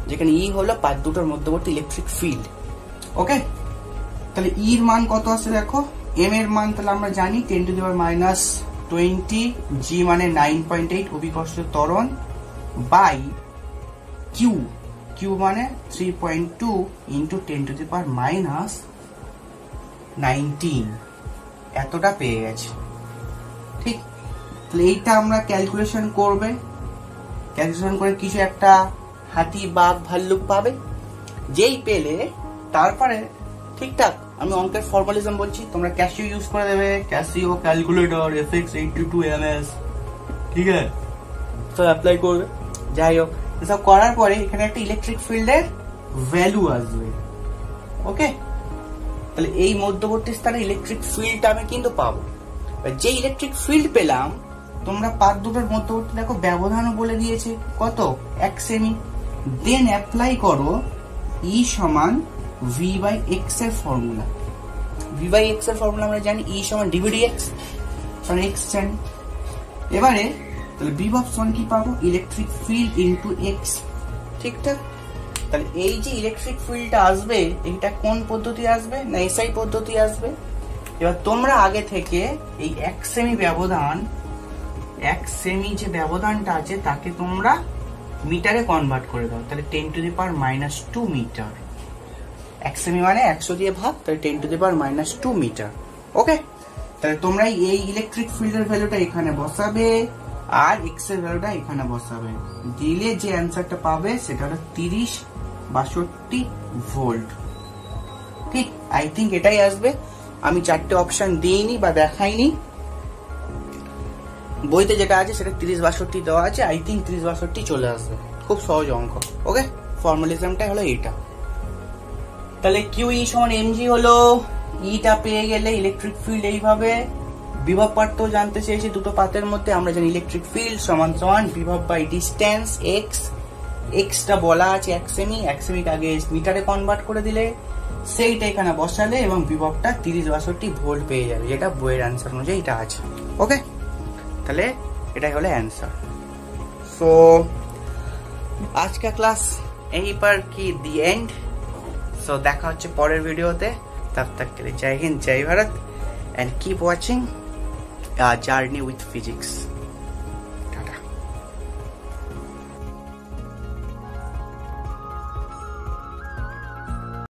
যেখানে ই হলো পাত দুটোর মধ্যবর্তী ইলেকট্রিক ফিল্ড। ওকে, তাহলে ইর মান কত আছে দেখো, এম এর মান তাহলে আমরা জানি ten to the power minus twenty, g মানে নাইন পয়েন্ট এইট অভিকর্ষ ত্বরণ, বাই কিউ, কিউ মানে three point two into ten to the power minus nineteen, এতটা পেয়ে গেছে। ঠিক, তাহলে এইটা আমরা ক্যালকুলেশন করবে, ক্যালকুলেশন করে কিছু একটা হাতি বাঘ ভাল্লুক পাবে, যেই পেলে তারপরে ঠিকঠাক আমি অঙ্কের ফর্মালিজম বলছি, তোমরা ক্যাসিও ইউজ করে দেবে, Casio calculator F X eighty two M S, ঠিক আছে, তো অ্যাপ্লাই করবে। যাই হোক, এসব করার পরে এখানে একটা ইলেকট্রিক ফিল্ডের ভ্যালু আসবে। ওকে, তাহলে এই মধ্যবর্তী স্থানে ইলেকট্রিক ফিল্ডটা আমি কিন্তু পাবো। যে ইলেকট্রিক ফিল্ড পেলাম, তোমরা পাত দুটোর মধ্যবর্তী দেখো ব্যবধানও বলে দিয়েছে কত, এক সেমি। দেন অ্যাপ্লাই করো ই সমান ভি বাই এক্স এর ফর্মুলা। ভি বাই এক্স এর ফর্মুলা আমরা জানি, ই সমান ডিভিডি এক্স, কারণ এক্স জানি। এবারে তাহলে বিভব সমান কি পাবো, ইলেকট্রিক ফিল্ড ইনটু এক্স। ঠিকঠাক, তাহলে এই যে ইলেকট্রিক ফিল্ডটা আসবে, এটা কোন পদ্ধতি আসবে না এসআই পদ্ধতি আসবে। এবার তোমরা আগে থেকে এই এক সেমি ব্যবধান, এক সেমি যে ব্যবধানটা আছে তাকে তোমরা মিটারে কনভার্ট করে দাও, তাহলে ten to the power minus two metre. এক সেমি মানে একশো দিয়ে ভাগ, তাহলে ten to the power minus two metre. Okay, তাহলে তোমরা এই ইলেকট্রিক ফিল্ডের ভ্যালুটা এখানে বসাবে আর এক্স এর ভ্যালুটা এখানে বসাবে, দিলে যে অ্যান্সারটা পাবে সেটা হলো তিরিশ বাষট্টি ভোল্ট। ঠিক, আই থিঙ্ক এটাই আসবে। আমি চারটে অপশন দিইনি বা দেখাইনি, বইতে যেটা আছে সেটা তিরিশ বাষট্টি দেওয়া আছে, আই থিঙ্ক তিরিশ বাষট্টি চলে আসবে। খুব সহজ অঙ্ক। ওকে, ফর্মালিজমটা হলো এইটা। তাহলে কিউ ই সমান এম জি হলো, ইটা পেয়ে গেলে ইলেকট্রিক ফিল্ড এইভাবে, বিভব পার্থ জানতে চেয়েছি দুটো পাতের মধ্যে, আমরা জানি ইলেকট্রিক ফিল্ড সমান সমান বিভব বাই ডিস্টেন্স এক্স, এক্সটা বলা আছে এক সেমি, এক সেমিকে আগে মিটারে কনভার্ট করে দিলে সেইটা এখানে বসালে এবং বিভবটা তিরিশ বাষট্টি ভোল্ট পেয়ে যাবে, যেটা বইয়ের অ্যান্সার অনুযায়ী এটা আছে। ওকে, তাহলে এটাই হলো অ্যান্সার। সো आज का क्लास यहीं पर की दी एंड। सो देखा होच्छे परेर भिडियोते, तब तक के लिए जय हिंद जय Bharat and keep watching journey with physics.